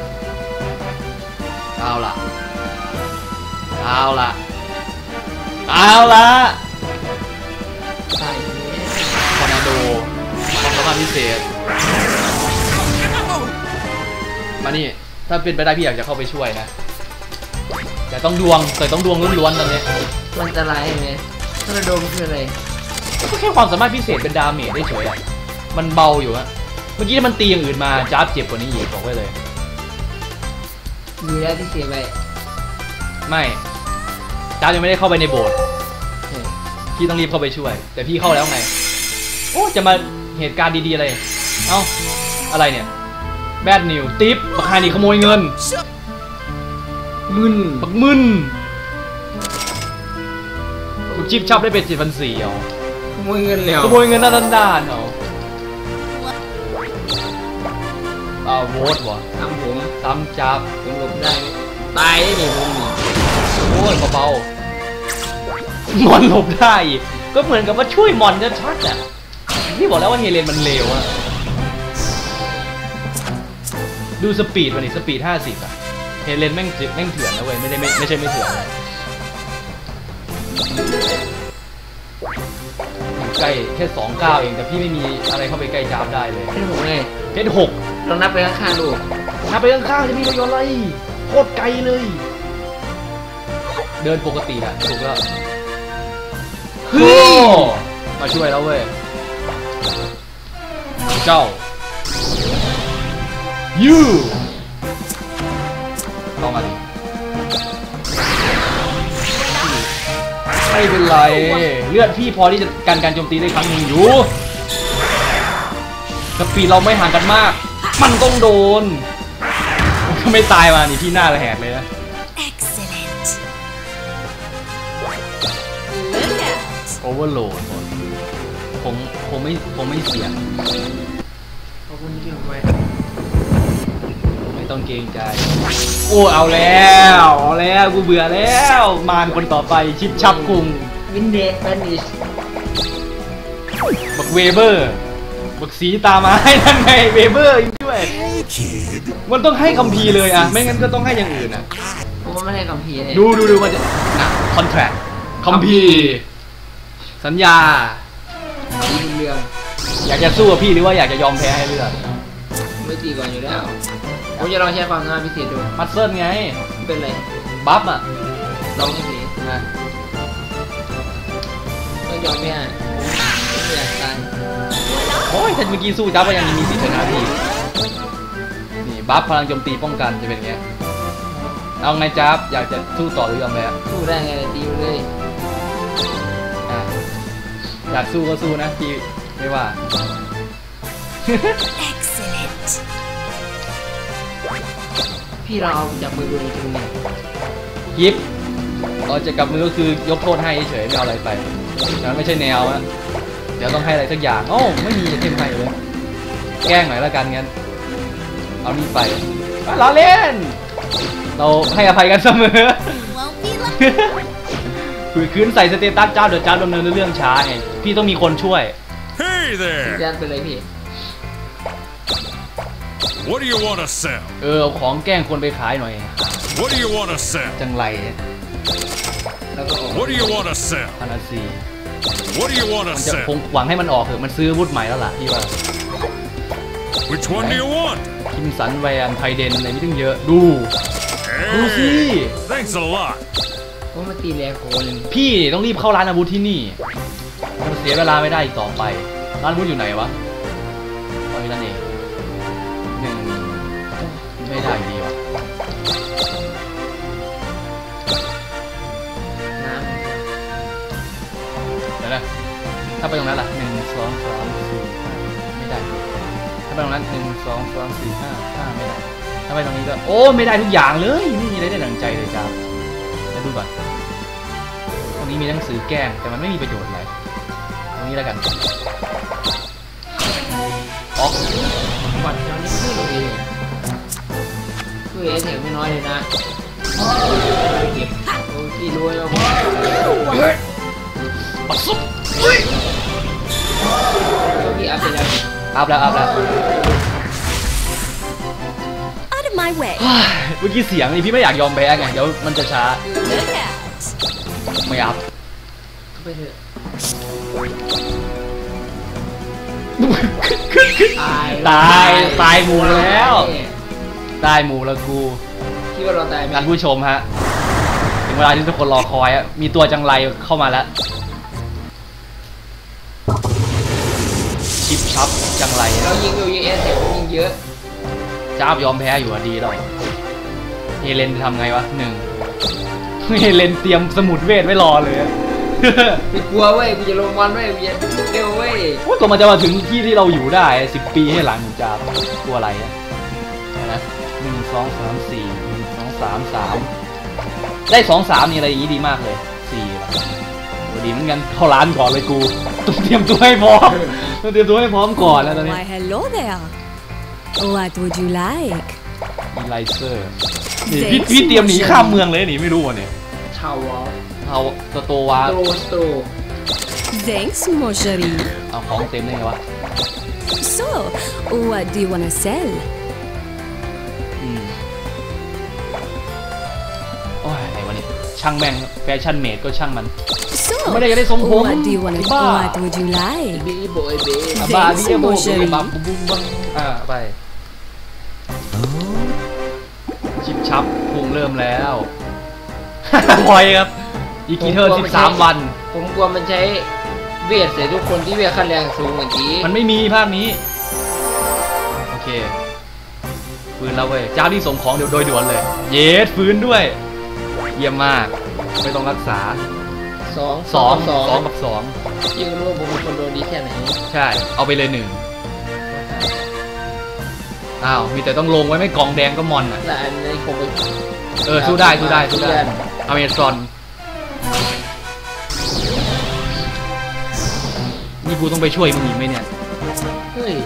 เอาล่ะเอาล่ะเอาล่ะตายอย่างนี้ทอร์นาโดความสามารถพิเศษมานี่ถ้าเป็นไปได้พี่อยากจะเข้าไปช่วยนะแต่ต้องดวงแต่ต้องดวงล้วนๆตอนนี้มันจะลายไหมถ้าระดมคืออะไรก็แค่ความสามารถพิเศษเป็นดาเมจได้เฉยอะมันเบาอยู่อะเมื่อกี้ถ้ามันตีอย่างอื่นมาจ้าบเจ็บกว่านี้อีกบอกไว้เลยมีแล้วที่เสียไปไม่จ้าบยังไม่ได้เข้าไปในโบสถ์พี่ต้องรีบเข้าไปช่วย แต่พี่เข้าแล้วไงโอ้จะมาเหตุการณ์ดีๆอะไรเอ้าอะไรเนี่ยแบดนิวติ๊บบักฮานี่ขโมยเงินมึนบักมึนกูจิบชับได้เป็นเจ็ดพันสี่เอาขโมยเงินแล้วขโมยเงินด้านด้านๆเอาเอาโวตวะทำผมซ้ำจับผมหลบได้ตายได้นี่ผมนี่โอ้ยเบาๆมอนหลบได้อีกก็เหมือนกับว่าช่วยมอนจะชัดอ่ะพี่บอกแล้วว่าเฮเลนมันเลวอะดูสปีดวันนี้สปีดห้าสิบอะเฮเลนแม่งจิบแม่งเถื่อนนะเว้ยไม่ได้ไม่ไม่ใช่ไม่เถื่อนเลยอยู่ใกล้แค่สองเก้าเองแต่พี่ไม่มีอะไรเข้าไปใกล้จ้าบได้เลยเป็นผมไงเพชรหกลองนับไปข้างๆดูนับไปข้างๆจะมีประโยชน์อะไรโคตรไกลเลย เดินปกติอะถูกแล้วเฮ้ยมาช่วยแล้วเว้ยเจ้ายูต้องมาดิไม่เป็นไรเลือดพี่พอที่จะกันการโจมตีได้ครั้งหนึ่งอยู่สปีดเราไม่ห่างกันมากมันต้องโดนก็ไม่ตายมานี่พี่หน้าระแหกเลยนะ Excellent. Look out. โอเวอร์โหลดผมผมไม่ผมไม่เสี่ยงขอบคุณที่ผมไว้ไม่ต้องเกรงใจโอ้เอาแล้วเอาแล้วกูเบื่อแล้วมารคนต่อไปชิปชับคุงวินเดย์แฟนิชบักเวเบอร์บักสีตามาให้นั่นไงเวเบอร์อีกด้วยมันต้องให้คัมภีร์เลยอะไม่งั้นก็ต้องให้อย่างอื่นอะผมว่าไม่ให้คัมภีร์เลยดูดูดูมันจะนะคอนแทรคคัมภีร์สัญญาดีเรื่องอยากจะสู้กับพี่หรือว่าอยากจะยอมแพ้ให้เลือกไม่ตีก่อนอยู่แล้วผมจะลองใช้ความสามารถพิเศษดูมัสเซิลไงเป็นไรบัฟอะลองให้ดีนะต้องยอมไม่ได้ไม่อยากตายโอ้ยถ้าเมื่อกี้สู้จ้าก็ยังมีสิทธิ์ชนะพี่นี่บัฟพลังโจมตีป้องกันจะเป็นไงเอาไงจ้าบอยากจะสู้ต่อหรือยอมแพ้สู้ได้ไงตีมันเลยอ่ะอยากสู้ก็สู้นะพี่ไม่ว่า Excellent. พี่เราเอาจับมือดูจริงเนี่ยยิบเราจะกลับมือก็คือยกโทษให้เฉยๆไม่เอาอะไรไปนั้นไม่ใช่แนวนะเดี๋ยวต้องให้อะไรสักอย่างโอ้ไม่มีจะเทมให้เลยแกล้งหน่อยละกันงั้นเอานี่ไปล้อเล่นเราให้อภัยกันเสมอ Won't be long. คือคืนใส่สเตตัสเจ้าเดี๋ยวเจ้าดำเนินเรื่องช้าไงพี่ต้องมีคนช่วย Hey ยั there! นไปเลยพี่ What do you want to sell? เออเอาของแกล้งคนไปขายหน่อย What do you want to sell? จังไรแล้วก็ออก What do you want to sell? พันอาซี What do you want to มันจะ sell? คงหวังให้มันออกเถอะมันซื้ออาวุธใหม่แล้วล่ะพี่ว่า Which one do you want? คิมสันแวนไพเดนอะไรนี่ตั้งเยอะดู ดูสิ Hey! Thanks a lot. ผมมาตีแรงโคนเลยพี่ต้องรีบเข้าร้านอาวุธที่นี่มันเสียเวลาไม่ได้อีกต่อไปร้านอาวุธอยู่ไหนวะตอนนี้นั่นเองหนึ่งไม่ได้อยู่ดีวะน้เดี๋ยวนะถ้าไปตรงนั้นล่ะหนึ่งสองสามสี่ห้าไม่ได้ถ้าไปตรงนั้นหนึ่งสองสามสี่ห้าห้าไม่ได้ถ้าไปตรงนี้ก็โอ้ไม่ได้ทุกอย่างเลยไม่มีอะไรได้ดั่งใจเลยจ้าเดี๋ยวดูก่อนตรงนี้มีหนังสือแกล้งแต่มันไม่มีประโยชน์อะไรตรงนี้แล้วกันออกำก่อนตอนนี้ขึ้นเลยคือเอแถมไม่น้อยเลยนะเก็บโอ้พี่รวยแล้วผมปัดซุบเฮ้ยพี่อัพไปแล้วอัพแล้วอัพแล้ว Out of my way. เมื่อกี้เสียงนี่พี่ไม่อยากยอมแพ้ไงเดี๋ยวมันจะช้า Look out. ไม่อัพไปเถอะ ตายตายตายหมู่แล้วตายหมู่แล้วกูคิดว่าเราตายไหมท่านผู้ชมฮะถึงเวลาที่ทุกคนรอคอยอะมีตัวจังไรเข้ามาแล้วชิปชับจังไรเรายิงอยู่ยิงเอแถมยิงเยอะจ้าบยอมแพ้อยู่อะดีแล้วเฮเลนจะทำไงวะหนึ่งเฮเลนเตรียมสมุดเวทไว้รอเลยอะไม่กลัวเว้ยกูจะลงวันเว้ยกูจะเร็วเว้ยโอ้ยก็มันจะมาถึงที่ที่เราอยู่ได้สิบปีให้หลังจ้าบกลัวอะไรอะนะหนึ่งสองสามสี่หนึ่งสองสามสามได้สองสามนี่อะไรอย่างงี้ดีมากเลยสี่ละโอ้ดีเหมือนกันเข้าร้านก่อนเลยกูต้องเตรียมตัวให้พร้อมต้องเตรียมตัวให้พร้อมก่อนแล้วตอนนี้ Why, hello there. What would you like? ไลเซอร์นี่พี่พี่เตรียมหนีข้ามเมืองเลยหนีไม่รู้อ่ะเนี่ยชาววอลเอาสโตวาสโตรสโตร Thanks, Marjorie. เอาของเต็มได้ไงวะ So, what do you wanna sell? อืมโอ้ยอะไรวะเนี่ยช่างแม่งแฟชั่นเมดก็ช่างมัน So, ไม่ได้จะได้ทรงผม what do you wanna? บ้า What would you like? บีโบยเบอ่ะบ้า Thanks, พี่โบ Marjorie. บัมบุ้มบุ้มบังอ่าไปชิปชับพุงเริ่มแล้วพอยครับอีกกี่เทิร์นสิบสามวันผมกลัวมันใช้เวทใส่ทุกคนที่เวทขั้นแรงสูงอย่างนี้มันไม่มีภาคนี้โอเคฟื้นแล้วเว้ยเจ้าที่ส่งของเดี๋ยวโดยด่วนเลยเยสฟื้นด้วยเยี่ยมมากไม่ต้องรักษาสองสองสองสองกับสองยิ่งรู้ว่าผมเป็นคนโดนดีแค่ไหนใช่เอาไปเลยหนึ่งอ้าวมีแต่ต้องลงไว้ไม่กองแดงก็มอนอ่ะและอันนี้ผมไปเออสู้ได้สู้ได้สู้ได้อเมซอนนี่กูต้องไปช่วยมึงอีกไหมเนี่ยเฮ้ย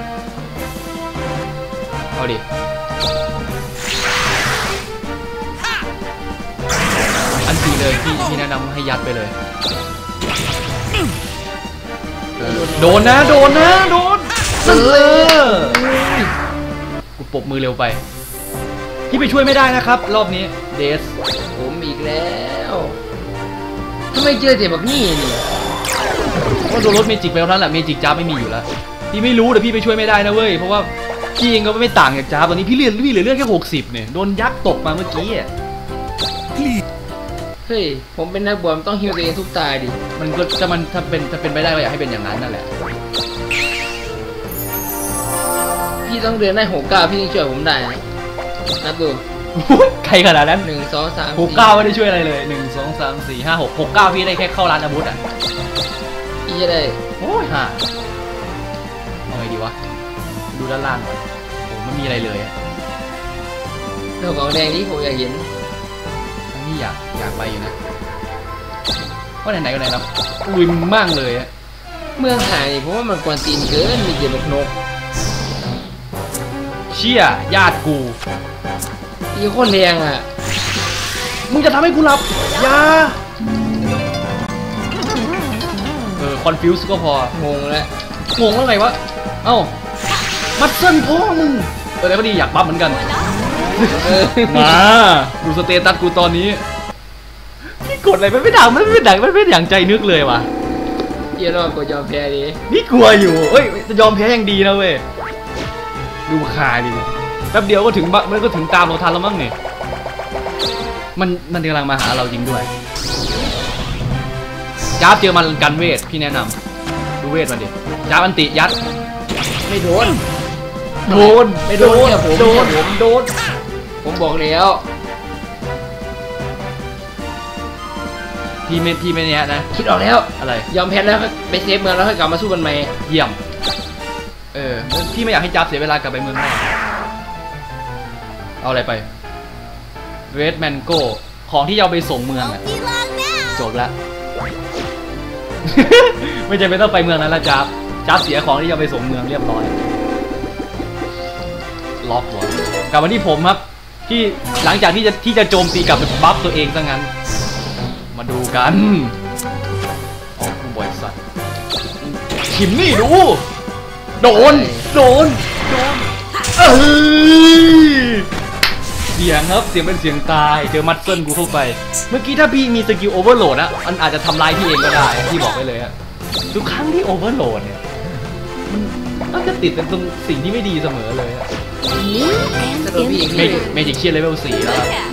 เอาดิอันสีเลยพี่พี่แนะนำให้ยัดไปเลยเออโดนนะโดนนะโดนเออกูปรบมือเร็วไปพี่ไปช่วยไม่ได้นะครับรอบนี้เดสผมอีกแล้วทำไมเจอแต่แบบนี้นี่ก็โดนรถเมจิกไปแล้วนั่นแหละเมจิกจ้าไม่มีอยู่แล้วพี่ไม่รู้แต่พี่ไปช่วยไม่ได้นะเว้ยเพราะว่าพี่เองก็ไม่ต่างจากจ้าตอนนี้พี่เลือดพี่เหลือเลือดแค่หกสิบเนี่ยโดนยักษ์ตกมาเมื่อกี้อ่ะเฮ้ยผมเป็นนักบวชต้องฮิวตัวเองทุกตายดิมันก็จะมันถ้าเป็นถ้าเป็นไปได้ก็อยากให้เป็นอย่างนั้นนั่นแหละพี่ต้องเดินได้หกเก้าพี่ถึงช่วยผมได้นะนับดูใครขนาดนั้นหนึ่งสองสามหกเก้าไม่ได้ช่วยอะไรเลยหนึ่งสองสามสี่ห้าหกหกเก้าพี่ได้แค่เข้าร้านอาวุธอ่ะพี่จะได้โอ้ยห่าเอาไงดีวะดูด้านล่างก่อนโอ้ไม่มีอะไรเลยอ่ะเรื่องของแดงที่ผมอยากเห็นอันนี้อยากอยากไปอยู่นะว่าไหนๆก็ไหนแล้วอุ้ยมึงมากเลยอ่ะเมืองไทยผมว่ามันกวนตีนเกินมีเกี่ยวกับนกเชี่ยญาติกูอีกคนแดงอ่ะมึงจะทำให้กูหลับอย่าเออคอนฟิวส์ก็พองงแล้วงงว่าไงวะเอ้ามัดเส้นพ่อมึงเออแล้วก็ดีอยากปั๊บเหมือนกันเออมาดูสเตตัสกูตอนนี้พี่กดอะไรมันไม่ดังมันไม่ดังมันไม่อย่างใจนึกเลยว่ะเยี่ยรอดกว่ายอมแพ้ดินี่กลัวอยู่เอ้ยจะยอมแพ้ยังดีนะเว้ยดูคาดิแป๊บเดียวก็ถึงบมันก็ถึงตามเราทันแล้วมั้งเนี่ยมันมันกำลังมาหาเราจริงด้วยจ้าบเจอมันกันเวทพี่แนะนำดูเวทมันดิจ้าบอันติยัดไม่โดนโดนไม่โดนเนี่ยผมโดนเนี่ยผมโดนผมบอกแล้วพี่ไม่พี่ไม่เนี้ยนะคิดออกแล้วอะไรยอมแพ้แล้วไปเซฟเมืองแล้วค่อยกลับมาสู้กันใหม่เยี่ยมเออพี่ไม่อยากให้จ้าบเสียเวลากลับไปเมืองนอกเอาอะไรไปเรดแมนโก้ของที่เอาไปส่งเมืองอะ Won't be long now. จบแล้ว ไม่จำเป็นต้องไปเมืองนั้นละจ้าบจ้าบเสียของที่เอาไปส่งเมืองเรียบร้อยล็อกหัวกลับมาที่ผมครับที่หลังจากที่จะที่จะโจมตีกลับไปบัฟตัวเองซะงั้นมาดูกันอ๋อคุณบอยสัตว์ขิมนี่ดูโดนโดนโดนเอ้ยเสียงครับเสียงเป็นเสียงตายเจอมัดเซิลกูเข้าไปเมื่อกี้ถ้าพี่มีสกิลโอเวอร์โหลดนะมันอาจจะทำลายพี่เองก็ได้พี่บอกไว้เลยอะทุกครั้งที่โอเวอร์โหลดเนี่ยมันต้องจะติดเป็นตรงสิ่งที่ไม่ดีเสมอเลยอะ And That'll be in เม great. จิกเมจิกเชียร์เลเวลสี่แล้วครับ Look at.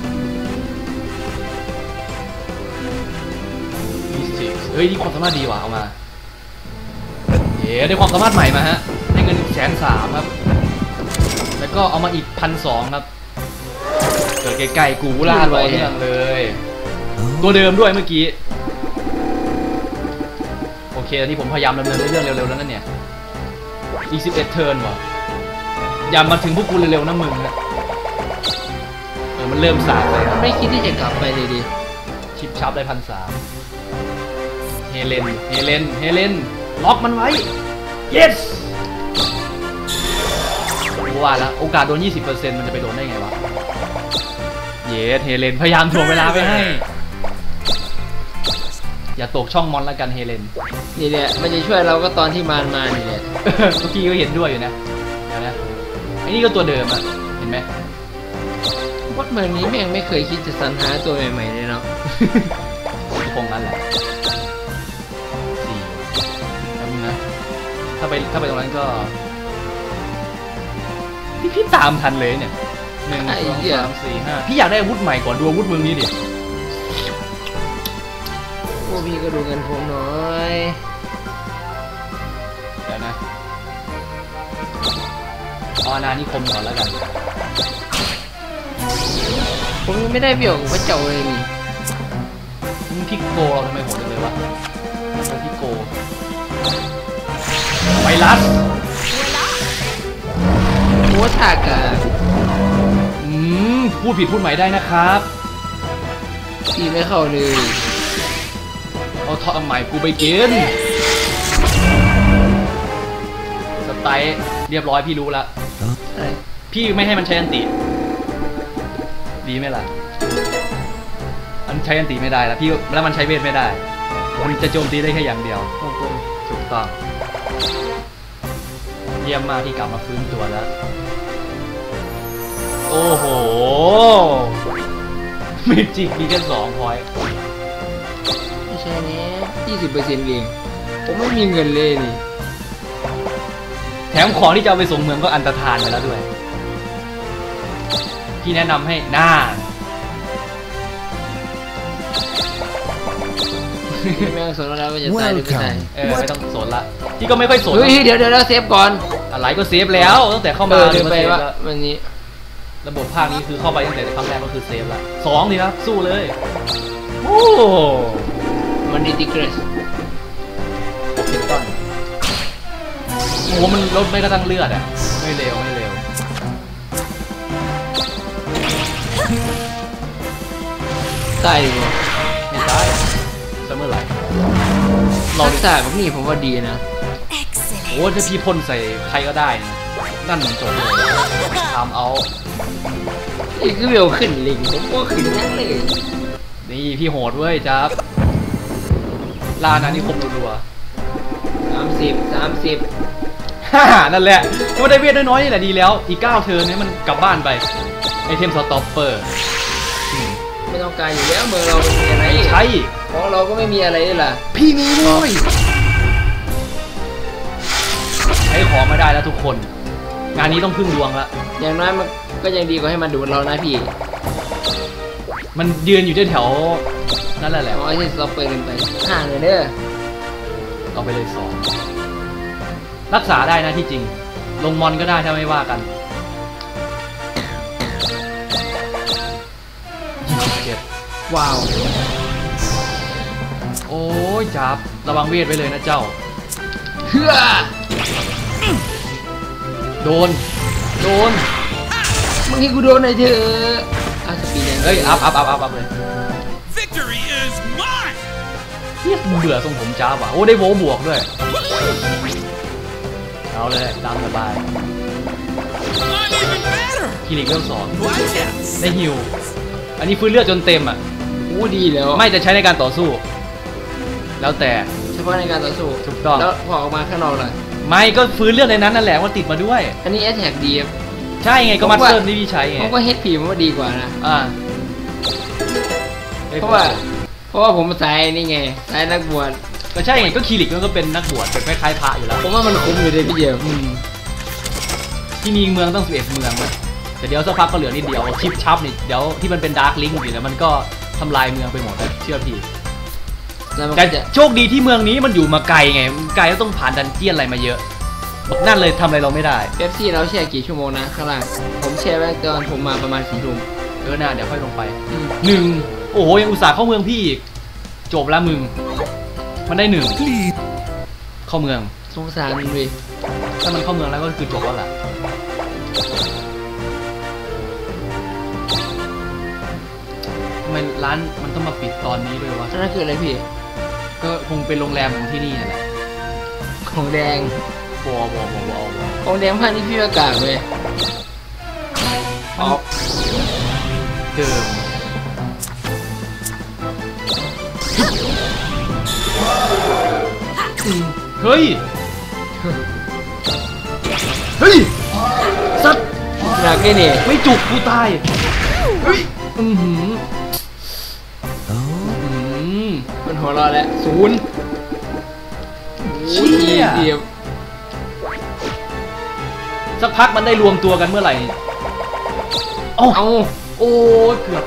มิสติกเฮ้ยนี่ความสามารถดีว่ะเอามาเย้ได้ความสามารถใหม่มาฮะได้เงินแสนสามครับแล้วก็เอามาอีกพันสองครับเกิดไกลๆกูล่าร้อยเรื่องเลยตัวเดิมด้วยเมื่อกี้โอเคตอนนี้ผมพยายามดำเนินเรื่องเร็วๆแล้วนั่นเนี่ยอีกสิบเอ็ดเทิร์นว่ะอย่ามาถึงพวกกูเร็วๆนะมึงนะเออมันเริ่มสายเลยครับไม่คิดที่จะกลับไปเลยดิชิปชับได้พันสามเฮเลนเฮเลนเฮเลนล็อกมันไว้ yes โอ้ว่าแล้วโอกาสโดน ยี่สิบเปอร์เซ็นต์ มันจะไปโดนได้ไงวะเยสเฮเลนพยายามถ่วงเวลาไปให้อย่าตกช่องมอนแล้วกันเฮเลนนี่แหละมันจะช่วยเราก็ตอนที่มารมานี่แหละเมื่อกี้ก็เห็นด้วยอยู่นะเดี๋ยวนะไอ้นี่ก็ตัวเดิมอะเห็นไหมวัดเมืองนี้แม่งไม่เคยคิดจะสรรหาตัวใหม่ๆเลยเนาะคงนั้นแหละสี่แล้วมึงนะถ้าไปถ้าไปตรงนั้นก็พี่พี่ตามทันเลยเนี่ยหนึ่งสองสามสี่ห้าพี่อยากได้อาวุธใหม่ก่อนดูอาวุธมึงนี้ดิพวกพี่ก็ดูกันผมหน่อยเดี๋ยวนะเอาอาณานิคมก่อนแล้วกันผมยังไม่ได้เปี่ยวกับพระเจ้าเลยนี่มึงพิกโกเราทำไมโหดจังเลยวะพิกโกไวรัสโอ้ถากะอืมพูดผิดพูดใหม่ได้นะครับตีไม่เข้าเลยเอาทอดใหม่กูไปกินสไตล์เรียบร้อยพี่รู้ละอะไรพี่ไม่ให้มันใช้อันติดีไหมล่ะอันใช้อันติไม่ได้แล้วพี่แล้วมันใช้เวทไม่ได้มันจะโจมตีได้แค่อย่างเดียวขอบคุณถูกต้องเยี่ยมมากที่กลับมาฟื้นตัวแล้วโอ้โหเมจิกมีแค่สองพอยต์ไม่ใช่เนี้ยยี่สิบเปอร์เซ็นต์เองผมไม่มีเงินเลยนี่แถมของที่จะเอาไปส่งเมืองก็อันตรธานไปแล้วด้วยพี่แนะนำให้หน้าแม่งสนแล้วว่าจะตายหรือไม่ตายเออไม่ต้องสนละพี่ก็ไม่ค่อยสนเฮ้ยเดี๋ยวเดี๋ยวเซฟก่อนอะไรก็เซฟแล้วตั้งแต่เข้าเอมาอเดี๋ยวไปเซฟว่าแล้ววันนี้ระบบภาคนี้คือเข้าไปตั้งแต่ครั้งแรกก็คือเซฟละสองดีครับสู้เลยโอ้มันดิติเกรสพิสตันโอ้มันลดไม่กระทั่งเลือดอ่ะไม่เร็วไม่เร็วตายดีกว่าไม่ตายจะเมื่อไหร่เราศาสตร์แบบนี้ผมว่าดีนะโอ้ถ้าพี่พ่นใส่ใครก็ได้นะนั่นมันจบเลยทำเอาอีกคือเวลขึ้นลิงผมก็ขึ้นนั่นเลยนี่พี่โหดเว้ยจ๊าบลานานิคมรัวสามสิบสามสิบๆฮ่านั่นแหละก็ได้เวทน้อยๆนี่แหละดีแล้วอีกเก้าเทิร์นนี้มันกลับบ้านไปไอเทมสต็อปเปอร์ไม่ต้องการอยู่แล้วเมืองเราไม่มีอะไรใช่ของเราก็ไม่มีอะไรนี่แหละพี่มีด้วยใช้ของไม่ได้แล้วทุกคน งานนี้ต้องพึ่งดวงละอย่างน้อยมันก็ยังดีกว่าให้มันดูดเรานะพี่มันยืนอยู่แถวๆนั่นแหละแหละเอาไอ้ที่เราเปิดกันไปห่างเลยเด้อเอาไปเลยสองรักษาได้นะที่จริง ลงมอนก็ได้ถ้าไม่ว่ากันยี่สิบเจ็ดว้าวโอ้ยจับระวังเวทไว้เลยนะเจ้าเฮ้อโดน โดนมึงให้กูโดนหน่อยเถอะอ่ะสปีดเฮ้ย อัพอัพอัพอัพอัพเลย Victory is mine! เฮียเบื่อทรงผมจ้าว่ะ โอ้ ได้โวบวกด้วย เอาเลยตามสบาย I'm even better! คลินิกเริ่มสอง What? ได้ฮิว อันนี้ฟื้นเลือดจนเต็มอ่ะกูดีแล้วไม่จะใช้ในการต่อสู้ แล้วแต่เฉพาะในการต่อสู้ถูกต้องแล้วพอออกมาข้างนอกเลยไม่ก็ฟื้นเลือดในนั้นนั่นแหละว่าติดมาด้วยอันนี้แอทแทกดีครับใช่ไงก็มาสเตอร์ที่พี่ใช้ไงผมว่าเฮดพีมันว่าดีกว่านะอ่าเพราะว่า เพราะว่าผมสายนี่ไงสายนักบวชก็ใช่ไงก็คลินิกมันก็เป็นนักบวชเป็นคล้ายๆพระอยู่แล้วผมว่ามันคุ้มอยู่เลยพี่เดียวอืมที่มีเมืองต้องสิบเอ็ดเมืองนะแต่เดี๋ยวสักพักก็เหลือนิดเดียวชิปชับนี่เดี๋ยวที่มันเป็นดาร์คลิงก์อยู่แล้วมันก็ทำลายเมืองไปหมดเลยเชื่อพี่แล้วมันแต่ก็จะโชคดีที่เมืองนี้มันอยู่มาไกลไงไกลแล้วต้องผ่านดันเจี้ยนอะไรมาเยอะนั่นเลยทำอะไรเราไม่ได้เป๊ปซี่เราแช่กี่ชั่วโมงนะข้างล่างผมแช่ไว้ตอนผมมาประมาณสี่ทุ่มเออหน้าเดี๋ยวค่อยลงไปอืมหนึ่งโอ้โหยังอุตส่าห์เข้าเมืองพี่อีกจบแล้วมึงมันได้หนึ่งเข้าเมืองสงสารมันเว้ยถ้ามันเข้าเมืองแล้วก็คือจบแล้วล่ะทำไมร้านมันต้องมาปิดตอนนี้ด้วยวะนั่นคืออะไรพี่ก็คงเป็นโรงแรมของที่นี่นั่นแหละของแดงบอบอบอบอบอโอ้ของแดงพันนี่พี่อากาศเลยออกเดิมเฮ้ยเฮ้ยสัตว์หนักแค่นี่ไม่จุกกูตายเฮ้ยอือหืออืมมันหัวเราะแล้วศูนย์เชี่ยเดียวสักพักมันได้รวมตัวกันเมื่อไหร่โอ้เอาโอ้เกือบ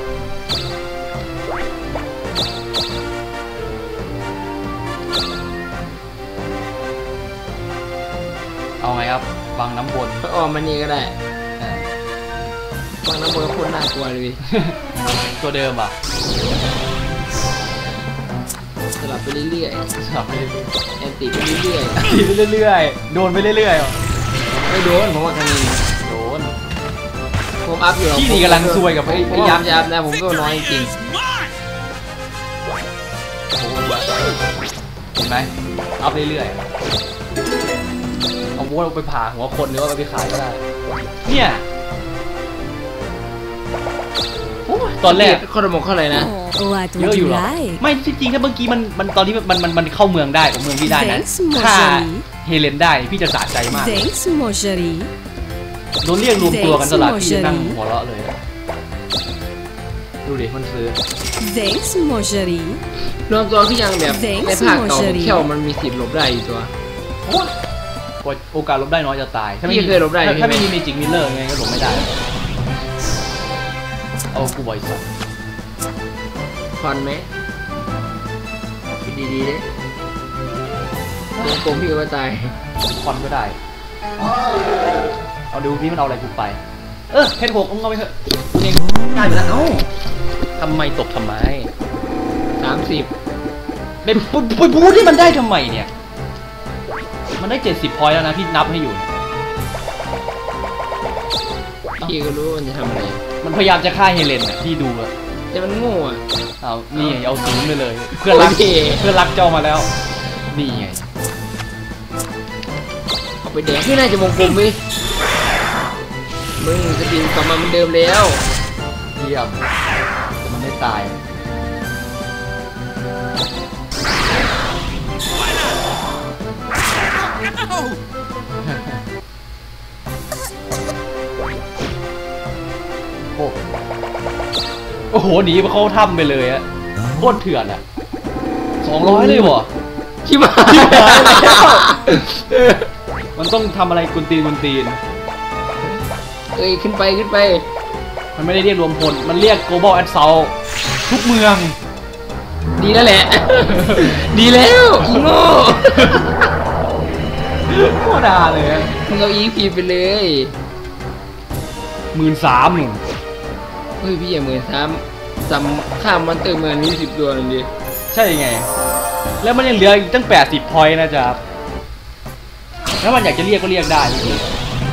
เอาไงครับวางน้ำบนออกมานี่ก็ได้อ่าบางน้ำมันก็โคตรน่ากลัวเลยตัวเดิมอ่ะสลับไปเรื่อยสับไปเรื่อยๆแอนติไปเรื่อยๆตีไปเรื่อยๆโดนไปเรื่อยๆอ่ะๆไม่โดนผมว่าทางนี้โดนผมอัพอยู่พี่นี่กำลังซวยกับไอ้ผไอ้มยัยักกษ์ษ์ยับนะผมก็น้อยจริง Is mine. เห็นไหมอัพเรื่อยๆเอาวัวไปผ่าหัวคนหรือว่าไปขายก็ได้เนี่ยโอ้ยตอนแรกข้อระบบเข้าอะไรนะ Oh, what เยอะ would อยู่ you หรอก like? ไม่จริงๆถ้าเมื่อกี้มันมันตอนนี้มันมันมันเข้าเมืองได้ของเมืองพี่ได้นะ Thanks, ถ้า Mojari เฮเลนได้พี่จะสะใจมาก Thanks, Mojari. โดนเรียกรวมตัวกันตลาด Thanks, พี่จะนั่ง Mojari หัวเราะเลยอะดูดิมันซื้อ Thanks, Mojari. รวมตัวที่ยังแบบ Thanks, ในภาคเก่า Mojari เที่ยวมันมีสิทธิ์หลบได้อยู่ตัวโอกาสลบได้น้อยจะตาย ถ้าไม่พี่มีเคยลบได้ถ้าใช่ไหมถ้าไม่มีเมจิกมิลเลอร์ไงก็ลบไม่ได้ เอากูบอยสัตว์คอนไหมคิดดีๆเลยวงกลมพี่ก็ว่าตายคอนก็ได้ เอาดูพี่มันเอาอะไรกูไป เออเพชรหกมึงเอาไปเถอะกูเองได้ไปแล้วเอ้าทำไมตกทำไมสามสิบไปปูไปบูที่มันได้ทำไมเนี่ย มันได้เจ็ดสิบพอยต์แล้วนะพี่นับให้อยู่พี่ก็รู้ว่ามันจะทำอะไรมันพยายามจะฆ่าเฮเลนน่ะพี่ดูอะแต่มันโง่อะเอานี่ไงเอาศูนย์ไปเลย เพื่อนรักโอเคเพื่อนรักเจ้ามาแล้ว นี่ไงเอาไปแดงพี่น่าจะวงกลมไปมึงสปินกลับมาเหมือนเดิมแล้วเยี่ยมแต่มันไม่ตาย โอ้โอ้โหหนีมาเข้าถ้ำไปเลยอะโคตรเถื่อนอะสองร้อยเลยเหรอชิบหายชิบหายแล้ว มันต้องทำอะไรกุนตีนกุนตีนเอ้ยขึ้นไปขึ้นไปมันไม่ได้เรียกรวมพล มันเรียก global assault ทุกเมืองดีแล้วแหละ ดีแล้วอีโง่โคตรด่าเลยอะมึงเอาอีพีไปเลยหมื่นสามหนึ่งเฮ้ยพี่อย่าเหมือนซ้ำซ้ำข้ามมอนเตอร์เมืองนี้สิบตัวเลยดิใช่ไง แล้วมันยังเหลืออีกตั้งแปดสิบพอยต์นะจ๊ะถ้ามันอยากจะเรียกก็เรียกได้จริง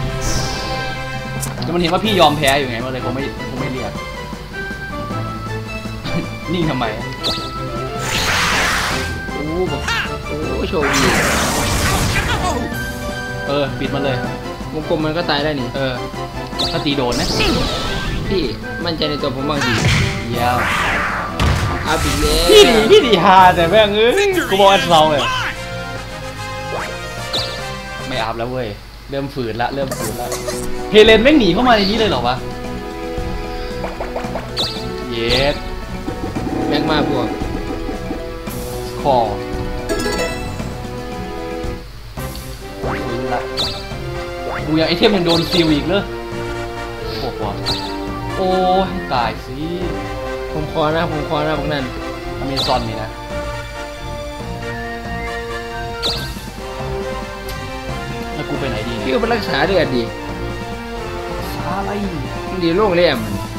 ๆแต่มันเห็นว่าพี่ยอมแพ้อยู่ไงมันเลยคงไม่คงไม่เรียก นิ่งทำไมโอ้บอกโอ้โชคดีเออ ปิดมันเลยวงกลมมันก็ตายได้นี่เออ ถ้าตีโดนนะพี่มั่นใจในตัวผมบ้างดิเยี่ยมเอาอีกแล้วพี่ดีพี่ดีฮาแต่แม่งเอ้ยกูบอกอันเราเลย ไม่อัพแล้วเว้ย เริ่มฝืนละ เริ่มฝืนละ เฮเลนแม่งหนีเข้ามาในนี้เลยเหรอวะ เยสแบงค์มาพวกคอฝืนละกูยังไอเทมยังโดนซีลอีกเลยโอ้โหโอ้ยตายสิผมคอนะผมคอนะพวกนั้นอเมซอนนี่นะ แล้วกูไปไหนดีเนี่พี่ยก็ไปรักษาเลือดดิอะไรมันดีโล่งเลี่ยม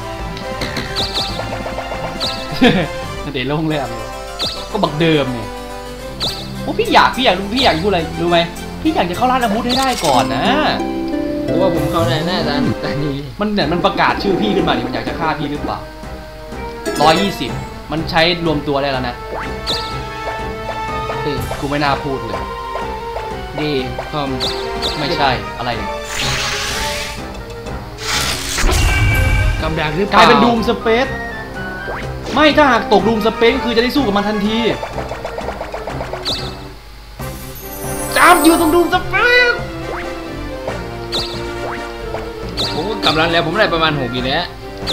เดี๋ยวลงเลยอ่ะก็บักเดิมเนี่ยโอ้พี่อยากพี่อยากรู้พี่อยากรู้อะไรรู้ไหมพี่อยากจะเข้าร้านอาวุธให้ได้ก่อนนะเพราะว่าผมเข้าได้หน้าตาตานี้มันเนี่ยมันประกาศชื่อพี่ขึ้นมาดิมันอยากจะฆ่าพี่หรือเปล่าร้อยยี่สิบมันใช้รวมตัวได้แล้วนะเฮ้ยกูไม่น่าพูดเลยดีคอมไม่ใช่อะไรเนี่ยกำดักหรือเปกล่าลายเป็นดูมสเปซไม่ถ้าหากตกดูมสเปซคือจะได้สู้กับมันทันทีจับอยู่ตรงดูมสเปซผมก็กำลังแล้วผมได้ประมาณหกอยู่แล้ว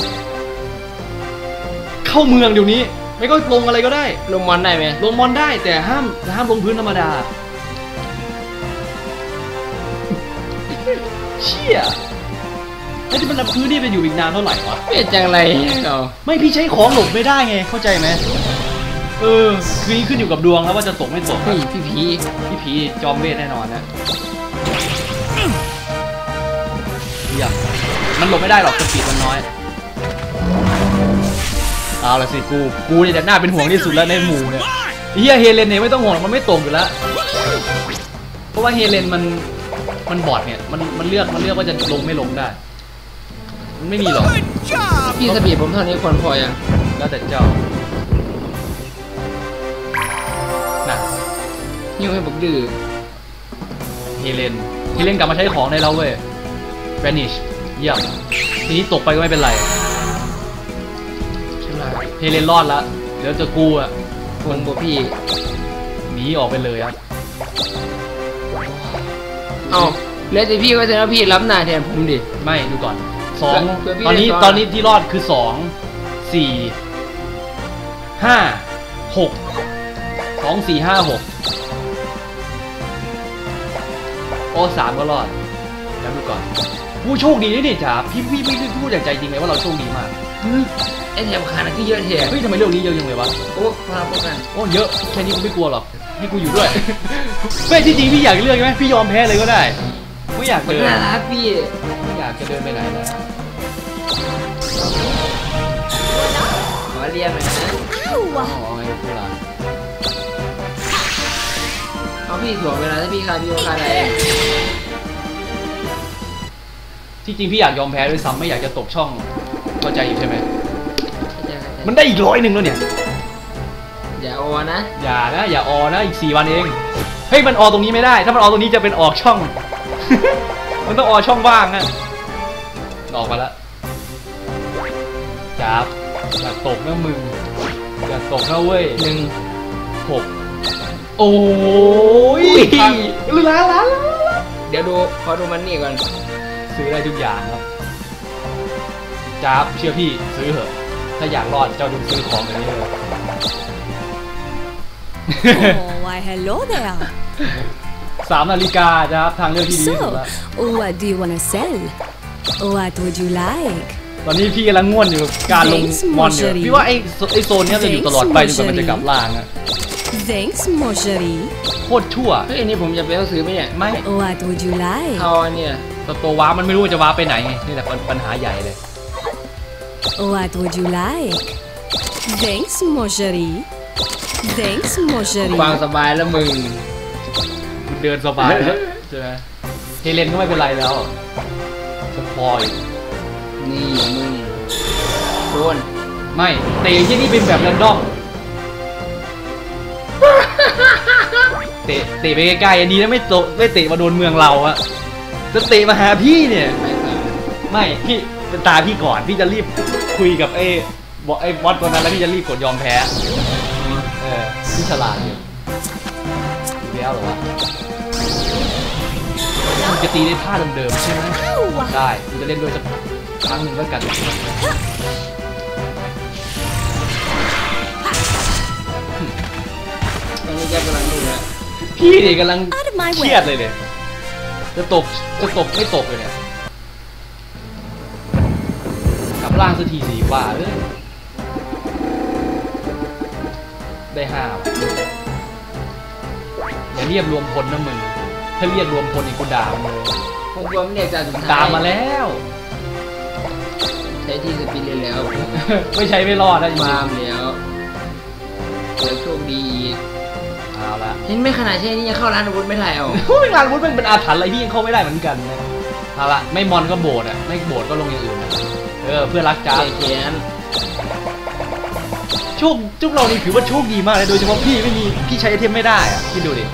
เข้าเมืองเดี๋ยวนี้ไม่ก็ลงอะไรก็ได้ลงมอนได้ไหมลงมอนได้แต่ห้ามห้ามลงพื้นธรรมดาเชี่ยแล้วที่มันพื้นนี่ไปอยู่อีกนานเท่าไหร่วะเป็นจังไรเอาไม่พี่ใช้ของหลบไม่ได้ไงเข้าใจไหมเออคือนี้ขึ้นอยู่กับดวงแล้วว่าจะตกไม่ตกเฮ้ยพี่ผีพี่ผีจอมเวทแน่นอนนะเยี่ยมมันหลบไม่ได้หรอกสปีดมันน้อยเอาละสิกูกูเนี่ยจะน่าเป็นห่วงที่สุดแล้วในหมู่เนี่ยเฮียเฮเลนเนี่ยไม่ต้องห่วงมันไม่ตกอยู่แล้วเพราะว่าเฮเลนมันมันบอดเนี่ยมันมันเลือกมันเลือกว่าจะลงไม่ลงได้มันไม่มีหรอก Good job. พี่สปีดผมเท่านี้ควรพอยังแล้วแต่เจ้าน่ะยิ่งให้ผมดื้อเฮเลนเฮเลนกลับมาใช้ของในเราเว้ย vanish เยี่ยมทีนี้ตกไปก็ไม่เป็นไรใช่ไหมเฮเลนรอดแล้วเดี๋ยวจะกูอ่ะคนบ่พี่หนีออกไปเลยครับเอาแล้วแต่พี่ก็จะว่าพี่รับหน้าแทนผมดิไม่ดูก่อนสองเพื่อพี่ตอนนี้ได้ซ้อนตอนนี้ที่รอดคือสองสี่ห้าหกสองสี่ห้าหกโอ้สามก็รอดแล้วดูก่อนผู้โชคดีนี่นี่จ๋าพี่พี่พี่พูดจากใจจริงเลยว่าเราโชคดีมากไอ้แถมขาดที่เยอะแถมเฮ้ยทำไมเรื่องนี้เยอะจังเลยวะโอ้พลังป้องกันโอ้เยอะแค่นี้กูไม่กลัวหรอกให้กูอยู่ด้วย ไม่ที่จริงพี่อยากเลือกใช่ไหมพี่ยอมแพ้เลยก็ได้ไม่อยากมันเดินน่ารักพี่ไม่อยากจะเดินไปไหนแล้วขอเรียนหน่อยนะอ๋อไงพวกเราเอาพี่ถ่วงเวลาถ้าพี่คาพี่คาอะไรที่จริงพี่อยากยอมแพ้ด้วยซ้ำไม่อยากจะตกช่องเข้าใจอยู่ใช่ไหมเข้าใจเข้าใจมันได้อีกร้อยหนึ่งแล้วเนี่ยอย่าโอนะอย่านะอย่าออนะอีกสี่วันเองเฮ้ยมันออตรงนี้ไม่ได้ถ้ามันออตรงนี้จะเป็นออกช่อง มันต้องออช่องว่างนะออกมาแล้วจับอย่าตกนะมึงอย่าตกนะเว้ยหนึ่งหกโอ้ยล้านล้านเดี๋ยวดูขอดูมันนี่ก่อนซื้อได้ทุกอย่างครับจับเชื่อพี่ซื้อเถอะถ้าอยากรอดเจ้าดูซื้อของแบบนี้เลย Oh, why hello there. สามนาฬิกาครับทางเลือกที่ดีที่สุด So, แล้ว what do you wanna sell? What would you like? ตอนนี้พี่กำลังง่วนอยู่กับการลงมอนอยู่พี่ว่าไอ้ไอ้โซนเนี้ยจะอยู่ตลอดไปจนกว่ามันจะกลับล่างอะ Thanks, Mojari. โคตรชั่วเฮ้ยอันนี้ผมจะไปเอาซื้อไหมเนี่ยไม่ What would you like? เอาอันเนี่ยตัวว้ามันไม่รู้ว่าจะว้าไปไหนไงนี่แหละปัญหาใหญ่เลย What would you like? Thanks, Mojari. Thanks, ฟัง Mojari. สบายแล้วมึงคุณเดินสบายแล้วใช่ไหมเฮเลนก็ไม่เป็นไรแล้วสปอยนี่มึงโดนไม่เตะที่นี่เป็นแบบแรนดอมเตะเตะไปใกล้ๆอันนี้แล้วไม่โตไม่เตะมาโดนเมืองเราอะจะเตะมาหาพี่เนี่ยไม่ค่ะไม่พี่เป็นตาพี่ก่อนพี่จะรีบคุยกับไอ้บอกไอ้บอสตัวนั้นแล้วพี่จะรีบกดยอมแพ้เออพี่ฉลาดอยู่อีกแล้วเหรอวะมึงจะตีได้ท่าเดิมๆใช่ไหมได้กูจะเล่นด้วยสักครั้งหนึ่งแล้วกันตอนนี้แกกำลังดูนะพี่เนี่ยกำลัง Out of my เครียด way. เลยเนี่ยจะตกจะตกไม่ตกเลยเนี่ยกลับล่างสักทีสีว่าเอ้ยได้ห้าว่ะอย่าเรียบรวมพลนะมึงถ้าเรียกรวมพลอีกกูด่ามึงเลยผมกลัวไม่ได้จากสุดท้ายตามมาแล้วใช้ที่สปินเลยแล้วไม่ใช้ไม่รอดนะจริงฟาร์มแล้วเดี๋ยวโชคดีอีกๆเอาละเห็นไหมขนาดแค่นี้ยังเข้าร้านอาวุธไม่ได้เอาโอ้ยงานวุ้นมันเป็นอาถรรพ์อะไรพี่ยังเข้าไม่ได้เหมือนกันนะเอาละไม่มอนก็โบดอ่ะไม่โบดก็ลงอย่างอื่นนะเออเพื่อรักจ้าแกแค้นโชคจุ๊บเรานี่ถือว่าโชคดีมากเลยโดยเฉพาะพี่ไม่มีพี่ใช้ไอเทมไม่ได้อ่ะคิดดูดิ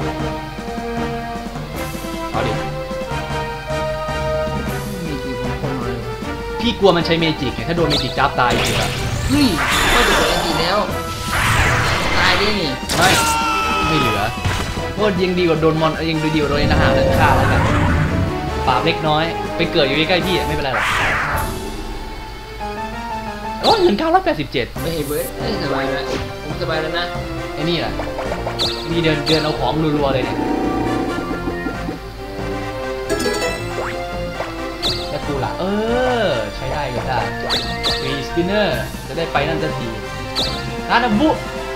เอาดิมีกี่คนคนพี่กลัวมันใช้เมจิกไงถ้าโดนเมจิกจับตายจริงๆอะเฮ้ยก็จะเป็นจีแล้วตายได้นี่ไม่ไม่เหลือโคตรยังดีกว่าโดนมอนยังดีกว่าโดนอาหารนั่นฆ่าแล้วกันปราบเล็กน้อยไปเกิดอยู่ใกล้ๆพี่ไม่เป็นไรหรอกโอ้เงินเก้าร้อยแปดสิบเจ็ดไม่เบิร์ดเอ้ยสบายแล้วผมสบายแล้วนะไอ้นี่แหละนี่เดินเดินเอาของรัวๆเลยเนี่ยแล้วกูล่ะเออใช้ได้ก็ได้รีสปินเนอร์จะได้ไปนั่นสักทีอานาบุ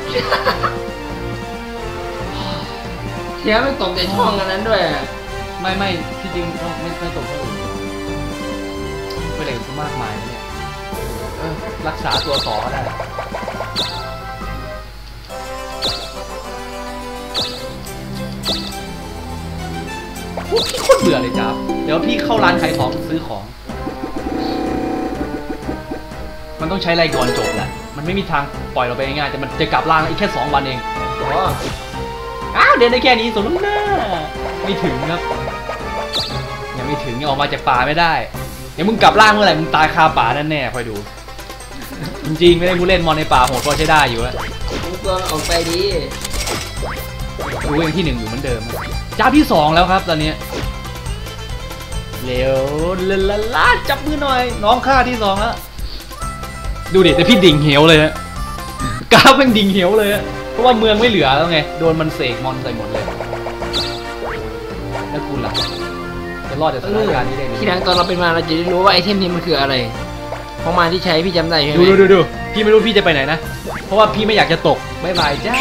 เทียไม่ตกใจช่องกันนั้นด้วยไม่ไม่ที่จริงไม่ไม่ตกเท่าอื่นไม่ได้มากมายนะเนี่ยเออรักษาตัวต่อก็ได้พวกพี่โคตรเบื่อเลยจ้าเดี๋ยวพี่เข้าร้านขายของซื้อของ มันต้องใช้อะไรก่อนจบแหละมันไม่มีทางปล่อยเราไปง่ายๆแต่มันจะกลับร่างอีกแค่สองวันเองอ๋ออ้าวเดินได้แค่นี้สมน้ำหน้าไม่ถึงครับยังไม่ถึงยังออกมาจากป่าไม่ได้เดี๋ยวมึงกลับร่างเมื่อไหร่มึงตายคาป่าแน่ๆคอยดูจริงๆไม่ได้ผู้เล่นมอนในป่าโหดพอใช้ได้อยู่อะผมตัวออกไปดีรู้ยังที่หนึ่งอยู่เหมือนเดิมจ้าที่สองแล้วครับตอนนี้เร็วลาลาลาจับมือหน่อยน้องข้าที่สองแล้วดูดิแต่พี่ดิ่งเหวเลยฮะกราฟเป็นดิ่งเหวเลยฮะเพราะว่าเมืองไม่เหลือแล้วไงโดนมันเสกมอนใส่หมดเลยแล้วกูล่ะจะรอดจากสถานการณ์นี้ได้ไหมทีหลังตอนเราเป็นมาเราจะได้รู้ว่าไอเทมนี้มันคืออะไรเพราะมาที่ใช้พี่จำได้ใช่ไหมดูดูดูดูพี่ไม่รู้พี่จะไปไหนนะเพราะว่าพี่ไม่อยากจะตกบายบายจ้า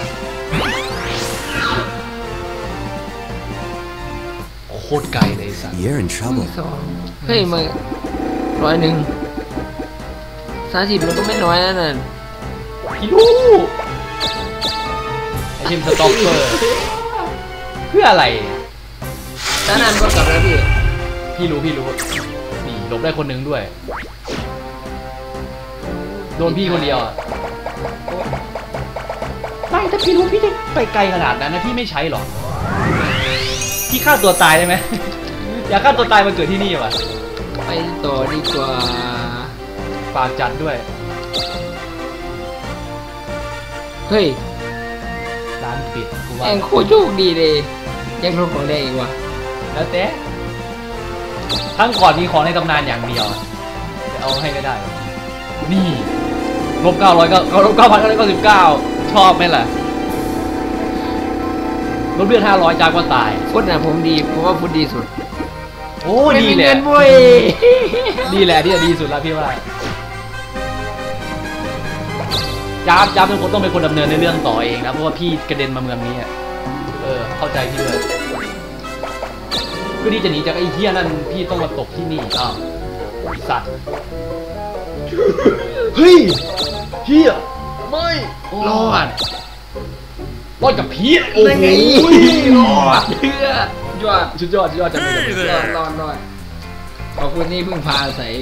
โคตรไกลเลยสัส You're in trouble. สองเฮ้ยมึงร้อยหนึ่งสามสิบมันก็ไม่น้อยนะนั่นพี่รู้ไอเทมสต็อกเกอร์เพื่ออะไรตอนนั้นก็กลับแล้วพี่พี่รู้พี่รู้นี่หลบได้คนหนึงด้วย โดนพี่คนเดียวอะไม่ถ้าพี่รู้พี่จะไปไกลขนาดนั้นนะพี่ไม่ใช้หรอกพี่ฆ่าตัวตายได้ไหม อยากฆ่าตัวตายมาเกิดที่นี่วะไปต่อดีกว่าปากจัดด้วยเฮ้ยร้านปิดกูว่าแองโคตรโชคดีเลยยังรู้ของได้อีกว่ะแล้วแต่ทั้งก่อนมีของในตำนานอย่างเดียวจะเอาให้ไม่ได้หรอกนี่ลบเก้าร้อยก็ลบเก้าพันเก้าร้อยเก้าสิบเก้าชอบไหมล่ะลบเลือดห้าร้อยจากว่าตายฟุตน่ะผมดีเพราะว่าฟุตดีสุดโอ้ไม่ดีมีแหเงิละนบุ้ยดีแหละที่จะดีสุดแล้วพี่ว่าจ้าบจ้าบเป็นคนต้องเป็นคนดำเนินในเรื่องต่อเองนะเพราะว่าพี่กระเด็นมาเมืองนี้อะเออเข้าใจพี่เลยเพื่อที่จะหนีจากไอ้เหี้ยนั่นพี่ต้องมาตกที่นี่อ้าวสัตว์เฮ้ยเหี้ยไม่รอดรอดกับพีชโอ้โหรอดเชื่อยอดสุดยอดสุดยอดจังเลย Hey รอด there! รอดรอดขอบคุณที่เพิ่งพาอาศัย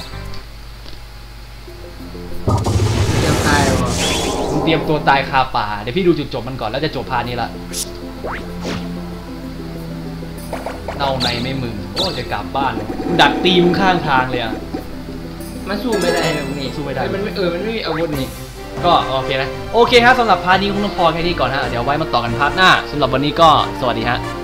ยังตายวะมึงเตรียมตัวตายคาป่าเดี๋ยวพี่ดูจุดจบมันก่อนแล้วจะจบพาร์ทนี้ละเน่าในไม่มึงโอ้จะกลับบ้านมึงดักตีมึงข้างทางเลยอะมันสู้ไม่ได้แบบนี้สู้ไม่ได้มันไม่เออมันไม่มีอาวุธนี่ก็โอเคนะโอเคครับสำหรับพาร์ทนี้คงต้องพอแค่นี้ก่อนฮะเดี๋ยวไว้มาต่อกันพาร์ทหน้าสำหรับวันนี้ก็สวัสดีฮะ